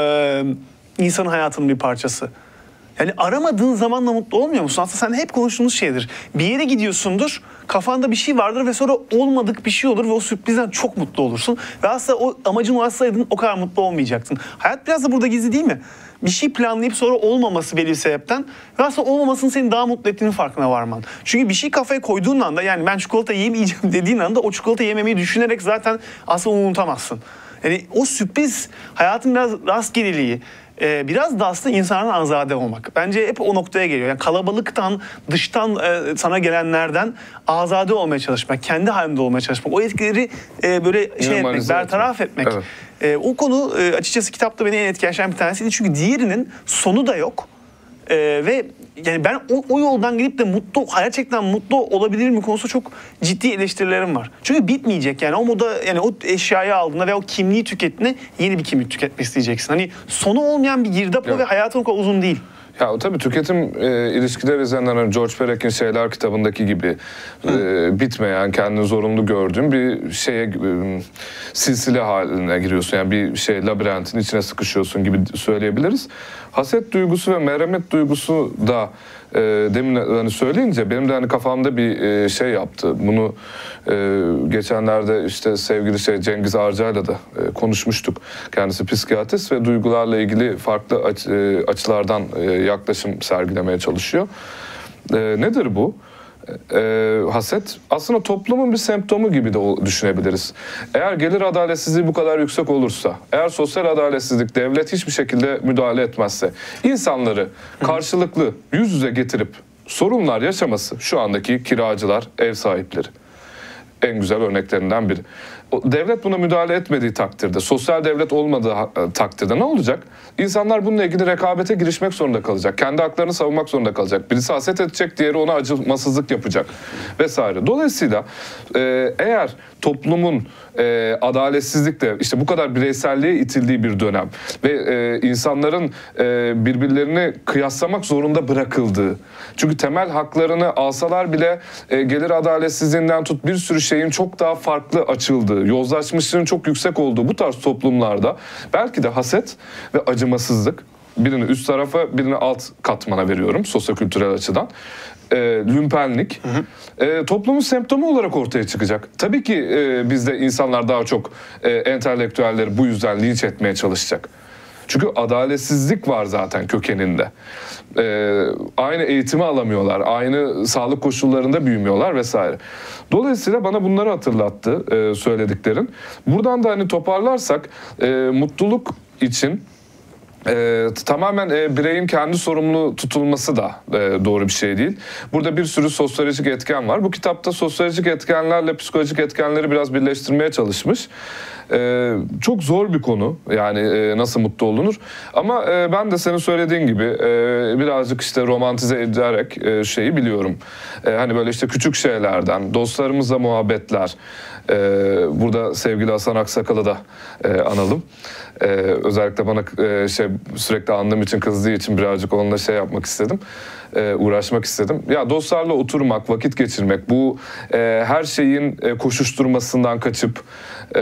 e, insanın hayatının bir parçası. Yani aramadığın zamanla mutlu olmuyor musun? Aslında sen hep konuştuğumuz şeydir. Bir yere gidiyorsundur, kafanda bir şey vardır ve sonra olmadık bir şey olur ve o sürprizden çok mutlu olursun. Ve aslında o amacın ulaşsaydın o kadar mutlu olmayacaktın. Hayat biraz da burada gizli değil mi? Bir şey planlayıp sonra olmaması belli bir sebepten ve aslında olmamasının seni daha mutlu ettiğinin farkına varman. Çünkü bir şey kafaya koyduğun anda, yani ben çikolata yemeyeceğim dediğin anda o çikolata yememeyi düşünerek zaten aslında unutamazsın. Yani o sürpriz, hayatın biraz rastgeleliği, Ee, biraz da aslında insanın azade olmak. Bence hep o noktaya geliyor. Yani kalabalıktan, dıştan e, sana gelenlerden azade olmaya çalışmak, kendi halinde olmaya çalışmak, o etkileri e, böyle şey etmek, bertaraf etmek. Evet. E, o konu e, açıkçası kitapta beni en etkileyen bir tanesiydi. Çünkü diğerinin sonu da yok. E, ve yani ben o, o yoldan gidip de mutlu, gerçekten mutlu olabilir mi konusu çok ciddi eleştirilerim var. Çünkü bitmeyecek yani o moda, yani o eşyayı aldığında ve o kimliği tükettiğinde yeni bir kimlik tüketmek isteyeceksin. Hani sonu olmayan bir girdap o ve hayatın o kadar uzun değil. Ya tabii tüketim e, ilişkiler üzerinden George Perek'in Şeyler kitabındaki gibi e, bitmeyen, kendini zorunlu gördüğün bir şeye e, silsile haline giriyorsun. Yani bir şey labirentin içine sıkışıyorsun gibi söyleyebiliriz. Haset duygusu ve merhamet duygusu da e, demin hani söyleyince benim de hani kafamda bir e, şey yaptı. Bunu e, geçenlerde işte sevgili şey Cengiz Arca'yla da e, konuşmuştuk. Kendisi psikiyatrist ve duygularla ilgili farklı aç, e, açılardan e, yaklaşım sergilemeye çalışıyor. E, nedir bu? E, haset aslında toplumun bir semptomu gibi de düşünebiliriz. Eğer gelir adaletsizliği bu kadar yüksek olursa, eğer sosyal adaletsizlik devlet hiçbir şekilde müdahale etmezse, insanları karşılıklı yüz yüze getirip sorunlar yaşaması, şu andaki kiracılar, ev sahipleri en güzel örneklerinden biri. Devlet buna müdahale etmediği takdirde, sosyal devlet olmadığı takdirde ne olacak? İnsanlar bununla ilgili rekabete girişmek zorunda kalacak. Kendi haklarını savunmak zorunda kalacak. Birisi haset edecek, diğeri ona acımasızlık yapacak vesaire. Dolayısıyla eğer toplumun adaletsizlikle işte bu kadar bireyselliğe itildiği bir dönem ve insanların birbirlerini kıyaslamak zorunda bırakıldığı, çünkü temel haklarını alsalar bile gelir adaletsizliğinden tut bir sürü şeyin çok daha farklı açıldığı, yozlaşmışlığın çok yüksek olduğu bu tarz toplumlarda belki de haset ve acımasızlık, birini üst tarafa birini alt katmana veriyorum sosyokültürel açıdan, e, lümpenlik hı hı. E, toplumun semptomu olarak ortaya çıkacak. Tabii ki e, bizde insanlar daha çok e, entelektüelleri bu yüzden linç etmeye çalışacak. Çünkü adaletsizlik var zaten kökeninde. Ee, aynı eğitimi alamıyorlar, aynı sağlık koşullarında büyümüyorlar vesaire. Dolayısıyla bana bunları hatırlattı e, söylediklerin. Buradan da hani toparlarsak e, mutluluk için Ee, tamamen e, bireyin kendi sorumlu tutulması da e, doğru bir şey değil. Burada bir sürü sosyolojik etken var. Bu kitapta sosyolojik etkenlerle psikolojik etkenleri biraz birleştirmeye çalışmış. Ee, çok zor bir konu yani e, nasıl mutlu olunur. Ama e, ben de senin söylediğin gibi e, birazcık işte romantize ederek e, şeyi biliyorum. E, hani böyle işte küçük şeylerden, dostlarımızla muhabbetler. E, burada sevgili Hasan Aksakal'ı da e, analım. Ee, özellikle bana e, şey sürekli andığım için, kızdığı için birazcık onunla şey yapmak istedim. Ee, uğraşmak istedim. Ya dostlarla oturmak, vakit geçirmek, bu e, her şeyin e, koşuşturmasından kaçıp e,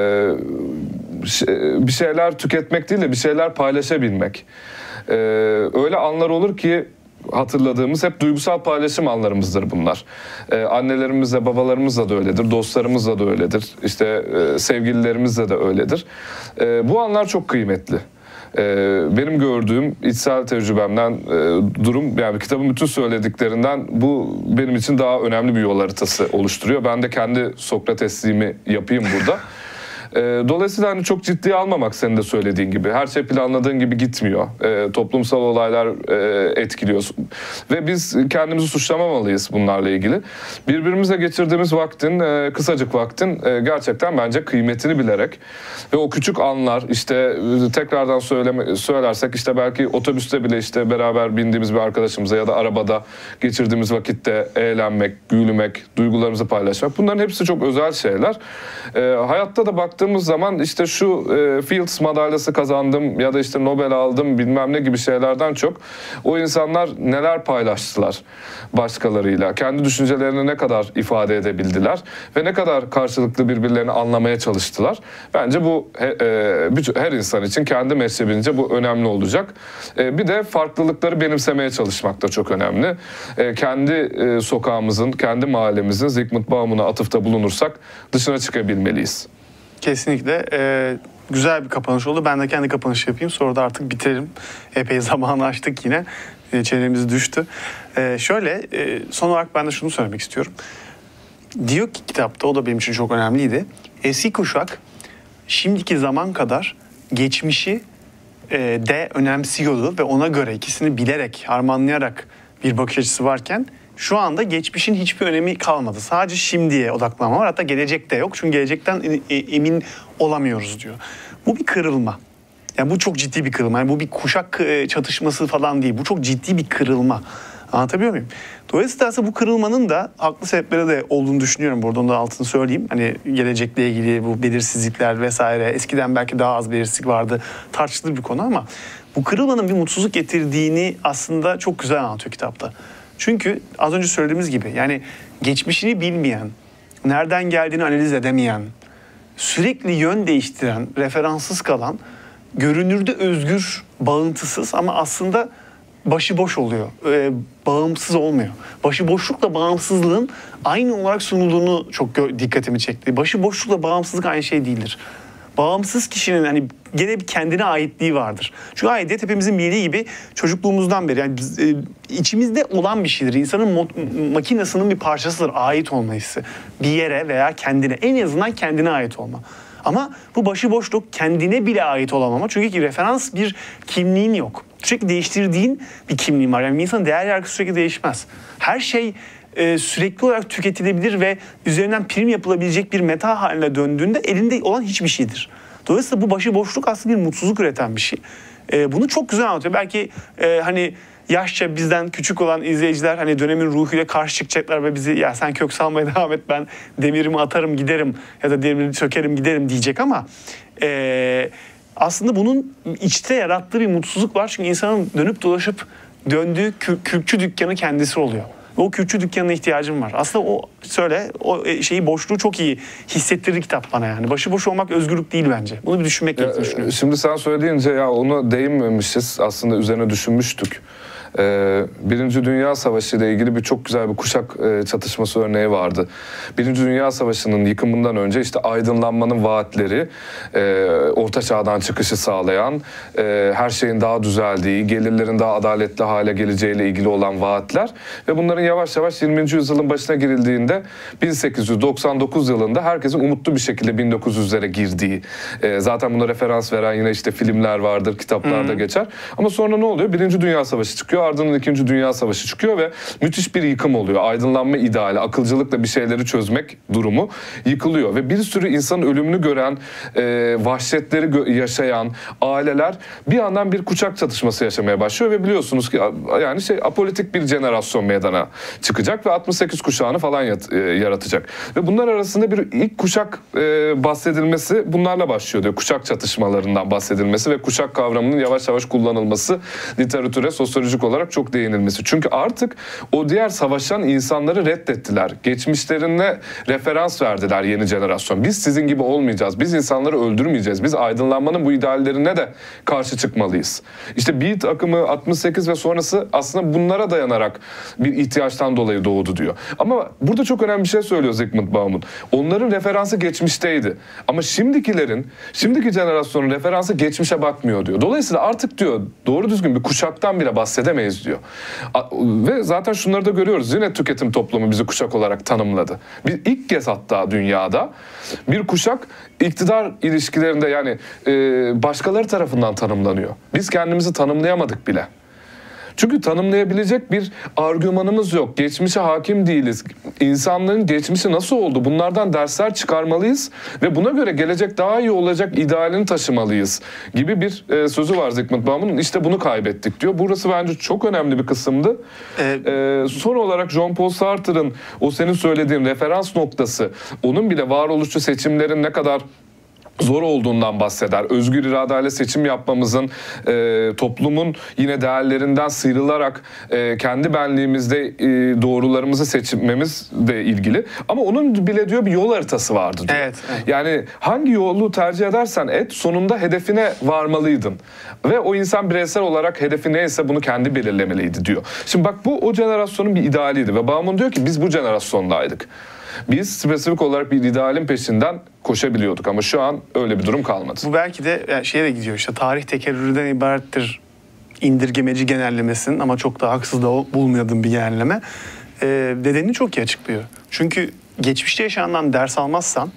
bir şeyler tüketmek değil de bir şeyler paylaşabilmek. E, öyle anlar olur ki hatırladığımız hep duygusal paylaşım anlarımızdır bunlar. Ee, annelerimizle, babalarımızla da öyledir, dostlarımızla da öyledir, işte e, sevgililerimizle de öyledir. E, bu anlar çok kıymetli. E, benim gördüğüm içsel tecrübemden e, durum, yani kitabın bütün söylediklerinden bu benim için daha önemli bir yol haritası oluşturuyor. Ben de kendi Sokratesliğimi yapayım burada. Dolayısıyla hani çok ciddiye almamak, senin de söylediğin gibi. Her şey planladığın gibi gitmiyor. E, toplumsal olaylar e, etkiliyor. Ve biz kendimizi suçlamamalıyız bunlarla ilgili. Birbirimize geçirdiğimiz vaktin, e, kısacık vaktin e, gerçekten bence kıymetini bilerek ve o küçük anlar, işte tekrardan söyleme, söylersek işte belki otobüste bile işte beraber bindiğimiz bir arkadaşımıza ya da arabada geçirdiğimiz vakitte eğlenmek, gülmek, duygularımızı paylaşmak. Bunların hepsi çok özel şeyler. E, hayatta da bak baktığımız zaman işte şu e, Fields madalyası kazandım ya da işte Nobel aldım bilmem ne gibi şeylerden çok o insanlar neler paylaştılar başkalarıyla, kendi düşüncelerini ne kadar ifade edebildiler ve ne kadar karşılıklı birbirlerini anlamaya çalıştılar. Bence bu he, e, her insan için kendi mezhebince bu önemli olacak. E, bir de farklılıkları benimsemeye çalışmak da çok önemli. E, kendi e, sokağımızın, kendi mahallemizin Zygmunt Bauman'a atıfta bulunursak dışına çıkabilmeliyiz. Kesinlikle. Ee, güzel bir kapanış oldu. Ben de kendi kapanışı yapayım. Sonra da artık bitirelim. Epey zamanı açtık yine. E, çenemiz düştü. Ee, şöyle, e, son olarak ben de şunu söylemek istiyorum. Diyor ki kitapta, o da benim için çok önemliydi. Eski kuşak şimdiki zaman kadar geçmişi e, de önemsiyordu ve ona göre ikisini bilerek, harmanlayarak bir bakış açısı varken şu anda geçmişin hiçbir önemi kalmadı. Sadece şimdiye odaklanma var. Hatta gelecekte yok. Çünkü gelecekten emin olamıyoruz diyor. Bu bir kırılma. Yani bu çok ciddi bir kırılma. Yani bu bir kuşak çatışması falan değil. Bu çok ciddi bir kırılma. Anlatabiliyor muyum? Dolayısıyla bu kırılmanın da haklı sebepleri de olduğunu düşünüyorum. Burada onu da altını söyleyeyim. Hani gelecekle ilgili bu belirsizlikler vesaire. Eskiden belki daha az belirsizlik vardı. Tartışılır bir konu ama bu kırılmanın bir mutsuzluk getirdiğini aslında çok güzel anlatıyor kitapta. Çünkü az önce söylediğimiz gibi yani geçmişini bilmeyen, nereden geldiğini analiz edemeyen, sürekli yön değiştiren, referanssız kalan, görünürde özgür, bağıntısız ama aslında başıboş oluyor. Ee, bağımsız olmuyor. Başıboşlukla bağımsızlığın aynı olarak sunulduğunu çok dikkatimi çekti. Başıboşlukla bağımsızlık aynı şey değildir. Bağımsız kişinin hani gene bir kendine aitliği vardır. Çünkü aidiyet hepimizin bildiği gibi çocukluğumuzdan beri yani biz, e, içimizde olan bir şeydir. İnsanın makinasının bir parçasıdır ait olma hissi. Bir yere veya kendine, en azından kendine ait olma. Ama bu başıboşluk kendine bile ait olamama. Çünkü referans bir kimliğin yok. Sürekli değiştirdiğin bir kimliğin var. Yani bir insanın değer yargısı sürekli değişmez. Her şey e, sürekli olarak tüketilebilir ve üzerinden prim yapılabilecek bir meta haline döndüğünde elinde olan hiçbir şeydir. Dolayısıyla bu başıboşluk aslında bir mutsuzluk üreten bir şey. E, bunu çok güzel anlatıyor. Belki e, hani yaşça bizden küçük olan izleyiciler hani dönemin ruhuyla karşı çıkacaklar ve bizi ya sen kök salmaya devam et, ben demirimi atarım giderim ya da demirimi sökerim giderim diyecek ama e, aslında bunun içte yarattığı bir mutsuzluk var. Çünkü insanın dönüp dolaşıp döndüğü kü- kürkçü dükkanı kendisi oluyor. Ve o kürkçü dükkanına ihtiyacım var. Aslında o söyle o şeyi, boşluğu çok iyi hissettirir kitap bana yani. Başıboş olmak özgürlük değil bence. Bunu bir düşünmek gerektiğini düşünüyorum. Şimdi sen söyleyince ya onu değinmemişiz. Aslında üzerine düşünmüştük. Ee, Birinci Dünya Savaşı ile ilgili bir çok güzel bir kuşak e, çatışması örneği vardı. Birinci Dünya Savaşı'nın yıkımından önce işte aydınlanmanın vaatleri, e, Orta Çağ'dan çıkışı sağlayan, e, her şeyin daha düzeldiği, gelirlerin daha adaletli hale geleceğiyle ilgili olan vaatler ve bunların yavaş yavaş yirminci yüzyılın başına girildiğinde bin sekiz yüz doksan dokuz yılında herkesin umutlu bir şekilde bin dokuz yüzlere girdiği, e, zaten buna referans veren yine işte filmler vardır, kitaplarda hmm. geçer. Ama sonra ne oluyor? Birinci Dünya Savaşı çıkıyor, ardından İkinci Dünya Savaşı çıkıyor ve müthiş bir yıkım oluyor. Aydınlanma ideali, akılcılıkla bir şeyleri çözmek durumu yıkılıyor ve bir sürü insanın ölümünü gören, e, vahşetleri gö- yaşayan aileler bir yandan bir kuşak çatışması yaşamaya başlıyor ve biliyorsunuz ki yani şey apolitik bir jenerasyon meydana çıkacak ve altmış sekiz kuşağını falan yat, e, yaratacak. Ve bunlar arasında bir ilk kuşak e, bahsedilmesi bunlarla başlıyor diyor. Kuşak çatışmalarından bahsedilmesi ve kuşak kavramının yavaş yavaş kullanılması, literatüre sosyolojik olarak çok değinilmesi. Çünkü artık o diğer savaşan insanları reddettiler. Geçmişlerine referans verdiler yeni jenerasyon. Biz sizin gibi olmayacağız. Biz insanları öldürmeyeceğiz. Biz aydınlanmanın bu ideallerine de karşı çıkmalıyız. İşte Beat akımı altmış sekiz ve sonrası aslında bunlara dayanarak bir ihtiyaçtan dolayı doğdu diyor. Ama burada çok önemli bir şey söylüyor Zygmunt Bauman. Onların referansı geçmişteydi. Ama şimdikilerin, şimdiki jenerasyonun referansı geçmişe bakmıyor diyor. Dolayısıyla artık diyor doğru düzgün bir kuşaktan bile bahsedemeyiz diyor. Ve zaten şunları da görüyoruz. Yine tüketim toplumu bizi kuşak olarak tanımladı. Biz ilk kez hatta dünyada bir kuşak iktidar ilişkilerinde yani e, başkaları tarafından tanımlanıyor. Biz kendimizi tanımlayamadık bile. Çünkü tanımlayabilecek bir argümanımız yok. Geçmişe hakim değiliz. İnsanlığın geçmişi nasıl oldu? Bunlardan dersler çıkarmalıyız ve buna göre gelecek daha iyi olacak idealini taşımalıyız gibi bir e, sözü var Zygmunt Bauman'ın. İşte bunu kaybettik diyor. Burası bence çok önemli bir kısımdı. Evet. E, son olarak Jean-Paul Sartre'ın o senin söylediğin referans noktası, onun bile varoluşçu seçimlerin ne kadar zor olduğundan bahseder. Özgür iradeyle seçim yapmamızın, e, toplumun yine değerlerinden sıyrılarak e, kendi benliğimizde e, doğrularımızı seçmemizle ilgili. Ama onun bile diyor bir yol haritası vardı diyor. Evet, evet. Yani hangi yolu tercih edersen et sonunda hedefine varmalıydın. Ve o insan bireysel olarak hedefi neyse bunu kendi belirlemeliydi diyor. Şimdi bak bu o jenerasyonun bir idealiydi ve Bauman diyor ki biz bu jenerasyondaydık. Biz spesifik olarak bir idealin peşinden koşabiliyorduk ama şu an öyle bir durum kalmadı. Bu belki de yani şeye de gidiyor işte tarih tekerrürden ibarettir indirgemeci genellemesinin ama çok da haksız da bulmadığım bir genelleme. Ee, nedenini çok iyi açıklıyor. Çünkü geçmişte yaşanandan ders almazsan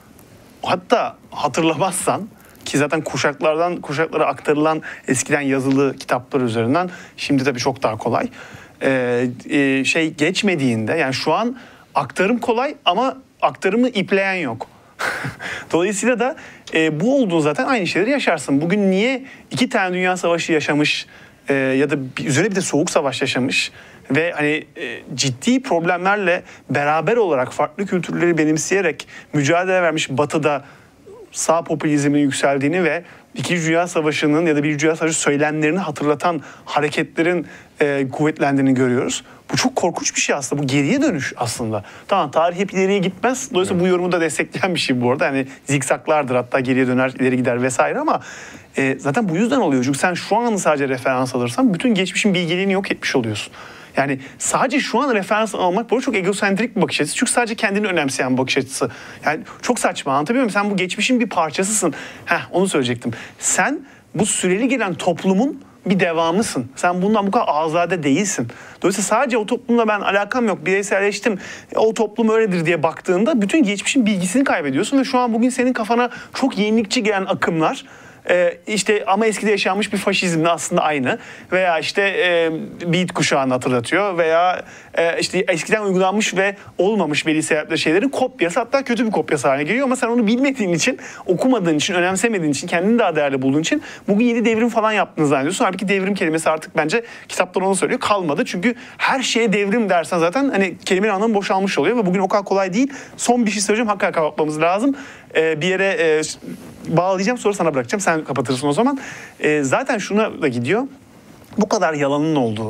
hatta hatırlamazsan ki zaten kuşaklardan kuşaklara aktarılan eskiden yazılı kitaplar üzerinden şimdi tabii çok daha kolay. Ee, e, şey geçmediğinde yani şu an aktarım kolay ama aktarımı ipleyen yok. Dolayısıyla da e, bu olduğu zaten aynı şeyleri yaşarsın. Bugün niye iki tane dünya savaşı yaşamış e, ya da bir, üzerine bir de soğuk savaş yaşamış ve hani e, ciddi problemlerle beraber olarak farklı kültürleri benimseyerek mücadele vermiş Batı'da sağ popülizmin yükseldiğini ve İkinci Dünya Savaşı'nın ya da Birinci Dünya Savaşı söylemlerini hatırlatan hareketlerin e, kuvvetlendiğini görüyoruz. Bu çok korkunç bir şey aslında. Bu geriye dönüş aslında. Tamam tarih hep ileriye gitmez. Dolayısıyla evet. Bu yorumu da destekleyen bir şey bu arada. Yani zikzaklardır hatta geriye döner, ileri gider vesaire ama e, zaten bu yüzden oluyor. Çünkü sen şu anı sadece referans alırsan bütün geçmişin bilgeliğini yok etmiş oluyorsun. Yani sadece şu an referans almak bu çok egosentrik bir bakış açısı. Çünkü sadece kendini önemseyen bir bakış açısı. Yani çok saçma anlatabiliyor muyum? Sen bu geçmişin bir parçasısın. Heh onu söyleyecektim. Sen bu süreli gelen toplumun bir devamısın. Sen bundan bu kadar azade değilsin. Dolayısıyla sadece o toplumla ben alakam yok, bireyselleştim, o toplum öyledir diye baktığında bütün geçmişin bilgisini kaybediyorsun ve şu an bugün senin kafana çok yenilikçi gelen akımlar Ee, işte ama eskide yaşanmış bir faşizmle aslında aynı veya işte e, Beat kuşağını hatırlatıyor veya e, işte eskiden uygulanmış ve olmamış belli sebepler şeylerin kopyası hatta kötü bir kopyası haline geliyor ama sen onu bilmediğin için, okumadığın için, önemsemediğin için, kendini daha değerli bulduğun için bugün yeni devrim falan yaptığını zannediyorsun. Halbuki devrim kelimesi artık bence kitaplar onu söylüyor kalmadı çünkü her şeye devrim dersen zaten hani kelimenin anlamı boşalmış oluyor ve bugün o kadar kolay değil. Son bir şey söyleyeceğim hakikaten kapatmamız lazım. Ee, bir yere e, bağlayacağım sonra sana bırakacağım sen kapatırsın o zaman. Ee, zaten şuna da gidiyor. Bu kadar yalanın olduğu,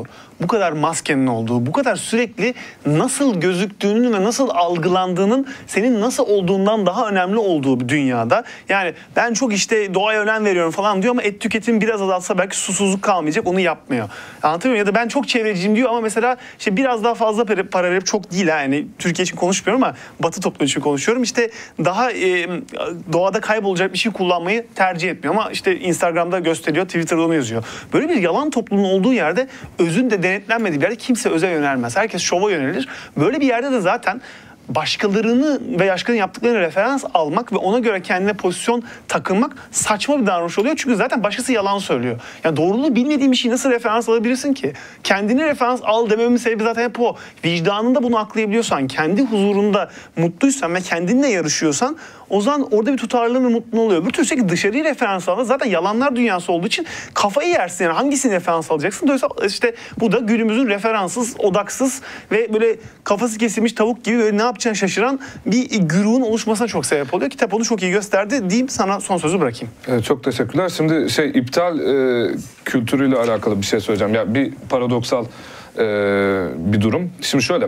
bu kadar maskenin olduğu, bu kadar sürekli nasıl gözüktüğünün ve nasıl algılandığının senin nasıl olduğundan daha önemli olduğu bir dünyada. Yani ben çok işte doğaya önem veriyorum falan diyor ama et tüketim biraz azaltsa belki susuzluk kalmayacak, onu yapmıyor. Anlatabiliyor muyum? Ya da ben çok çevreciyim diyor ama mesela işte biraz daha fazla para verip, çok değil ha, yani Türkiye için konuşmuyorum ama Batı toplumu için konuşuyorum. İşte daha e, doğada kaybolacak bir şey kullanmayı tercih etmiyor ama işte Instagram'da gösteriyor, Twitter'da onu yazıyor. Böyle bir yalan toplumun olduğu yerde, özün de denetlenmediği bir yerde kimse öze yönelmez. Herkes şova yönelir. Böyle bir yerde de zaten başkalarını ve başkalarının yaptıklarını referans almak ve ona göre kendine pozisyon takılmak saçma bir davranış oluyor. Çünkü zaten başkası yalan söylüyor. Yani doğruluğu bilmediğin bir şeyi nasıl referans alabilirsin ki? Kendini referans al dememin sebebi zaten hep o. Vicdanında bunu aklayabiliyorsan, kendi huzurunda mutluysan ve kendinle yarışıyorsan, o zaman orada bir tutarlılığın ve mutluluğun oluyor. Bir tür sürekli dışarıyı referans alma zaten yalanlar dünyası olduğu için kafayı yersin. Yani hangisini referans alacaksın? Dolayısıyla işte bu da günümüzün referanssız, odaksız ve böyle kafası kesilmiş tavuk gibi böyle ne yapacağını şaşıran bir güruhun oluşmasına çok sebep oluyor. Kitap onu çok iyi gösterdi diyeyim, sana son sözü bırakayım. Evet, çok teşekkürler. Şimdi şey iptal e, kültürüyle alakalı bir şey söyleyeceğim. Ya bir paradoksal e, bir durum. Şimdi şöyle.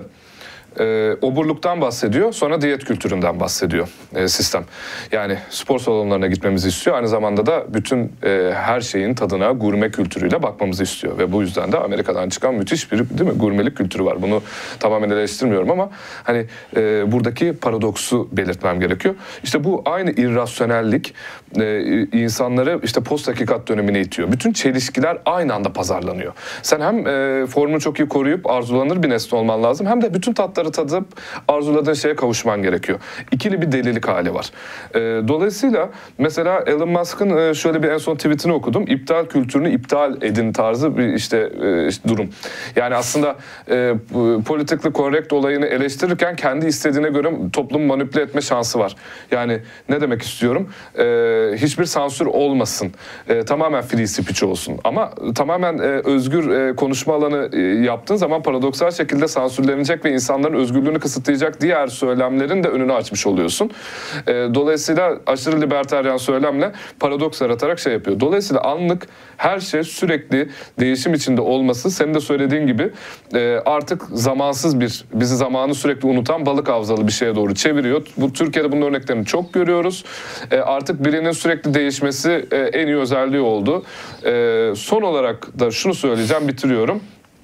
E, oburluktan bahsediyor, sonra diyet kültüründen bahsediyor e, sistem. Yani spor salonlarına gitmemizi istiyor. Aynı zamanda da bütün e, her şeyin tadına gurme kültürüyle bakmamızı istiyor. Ve bu yüzden de Amerika'dan çıkan müthiş bir, değil mi, gurmelik kültürü var. Bunu tamamen eleştirmiyorum ama hani e, buradaki paradoksu belirtmem gerekiyor. İşte bu aynı irrasyonellik e, insanları işte post hakikat dönemine itiyor. Bütün çelişkiler aynı anda pazarlanıyor. Sen hem e, formunu çok iyi koruyup arzulanır bir nesne olman lazım, hem de bütün tatları tadıp arzuladığın şeye kavuşman gerekiyor. İkili bir delilik hali var. E, dolayısıyla mesela Elon Musk'ın e, şöyle bir en son tweetini okudum. İptal kültürünü iptal edin tarzı bir işte, e, işte durum. Yani aslında e, politically correct olayını eleştirirken kendi istediğine göre toplumu manipüle etme şansı var. Yani ne demek istiyorum? E, hiçbir sansür olmasın. E, tamamen free speech olsun. Ama tamamen e, özgür e, konuşma alanı e, yaptığın zaman paradoksal şekilde sansürlenecek ve insanların özgürlüğünü kısıtlayacak diğer söylemlerin de önünü açmış oluyorsun. E, dolayısıyla aşırı libertaryen söylemle paradoks yaratarak şey yapıyor. Dolayısıyla anlık her şey sürekli değişim içinde olması, senin de söylediğin gibi e, artık zamansız bir, bizi zamanı sürekli unutan balık avzalı bir şeye doğru çeviriyor. Bu Türkiye'de bunun örneklerini çok görüyoruz. E, artık birinin sürekli değişmesi e, en iyi özelliği oldu. E, son olarak da şunu söyleyeceğim, bitiriyorum.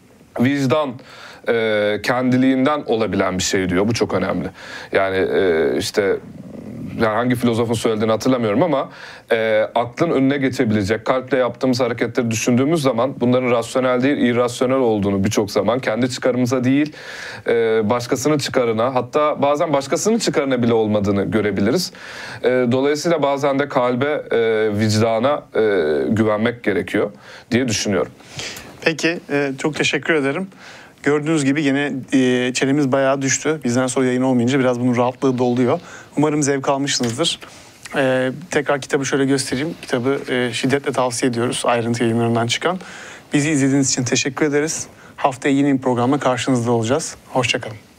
Vicdan e, kendiliğinden olabilen bir şey diyor. Bu çok önemli. Yani e, işte yani hangi filozofun söylediğini hatırlamıyorum ama e, aklın önüne geçebilecek, kalple yaptığımız hareketleri düşündüğümüz zaman bunların rasyonel değil, irrasyonel olduğunu birçok zaman kendi çıkarımıza değil, e, başkasının çıkarına, hatta bazen başkasının çıkarına bile olmadığını görebiliriz. E, dolayısıyla bazen de kalbe, e, vicdana e, güvenmek gerekiyor diye düşünüyorum. Peki, e, çok teşekkür ederim. Gördüğünüz gibi yine e, çenemiz bayağı düştü. Bizden sonra yayın olmayınca biraz bunun rahatlığı da oluyor. Umarım zevk almışsınızdır. E, tekrar kitabı şöyle göstereyim. Kitabı e, şiddetle tavsiye ediyoruz. Ayrıntı yayınlarından çıkan. Bizi izlediğiniz için teşekkür ederiz. Haftaya yeni bir programla karşınızda olacağız. Hoşça kalın.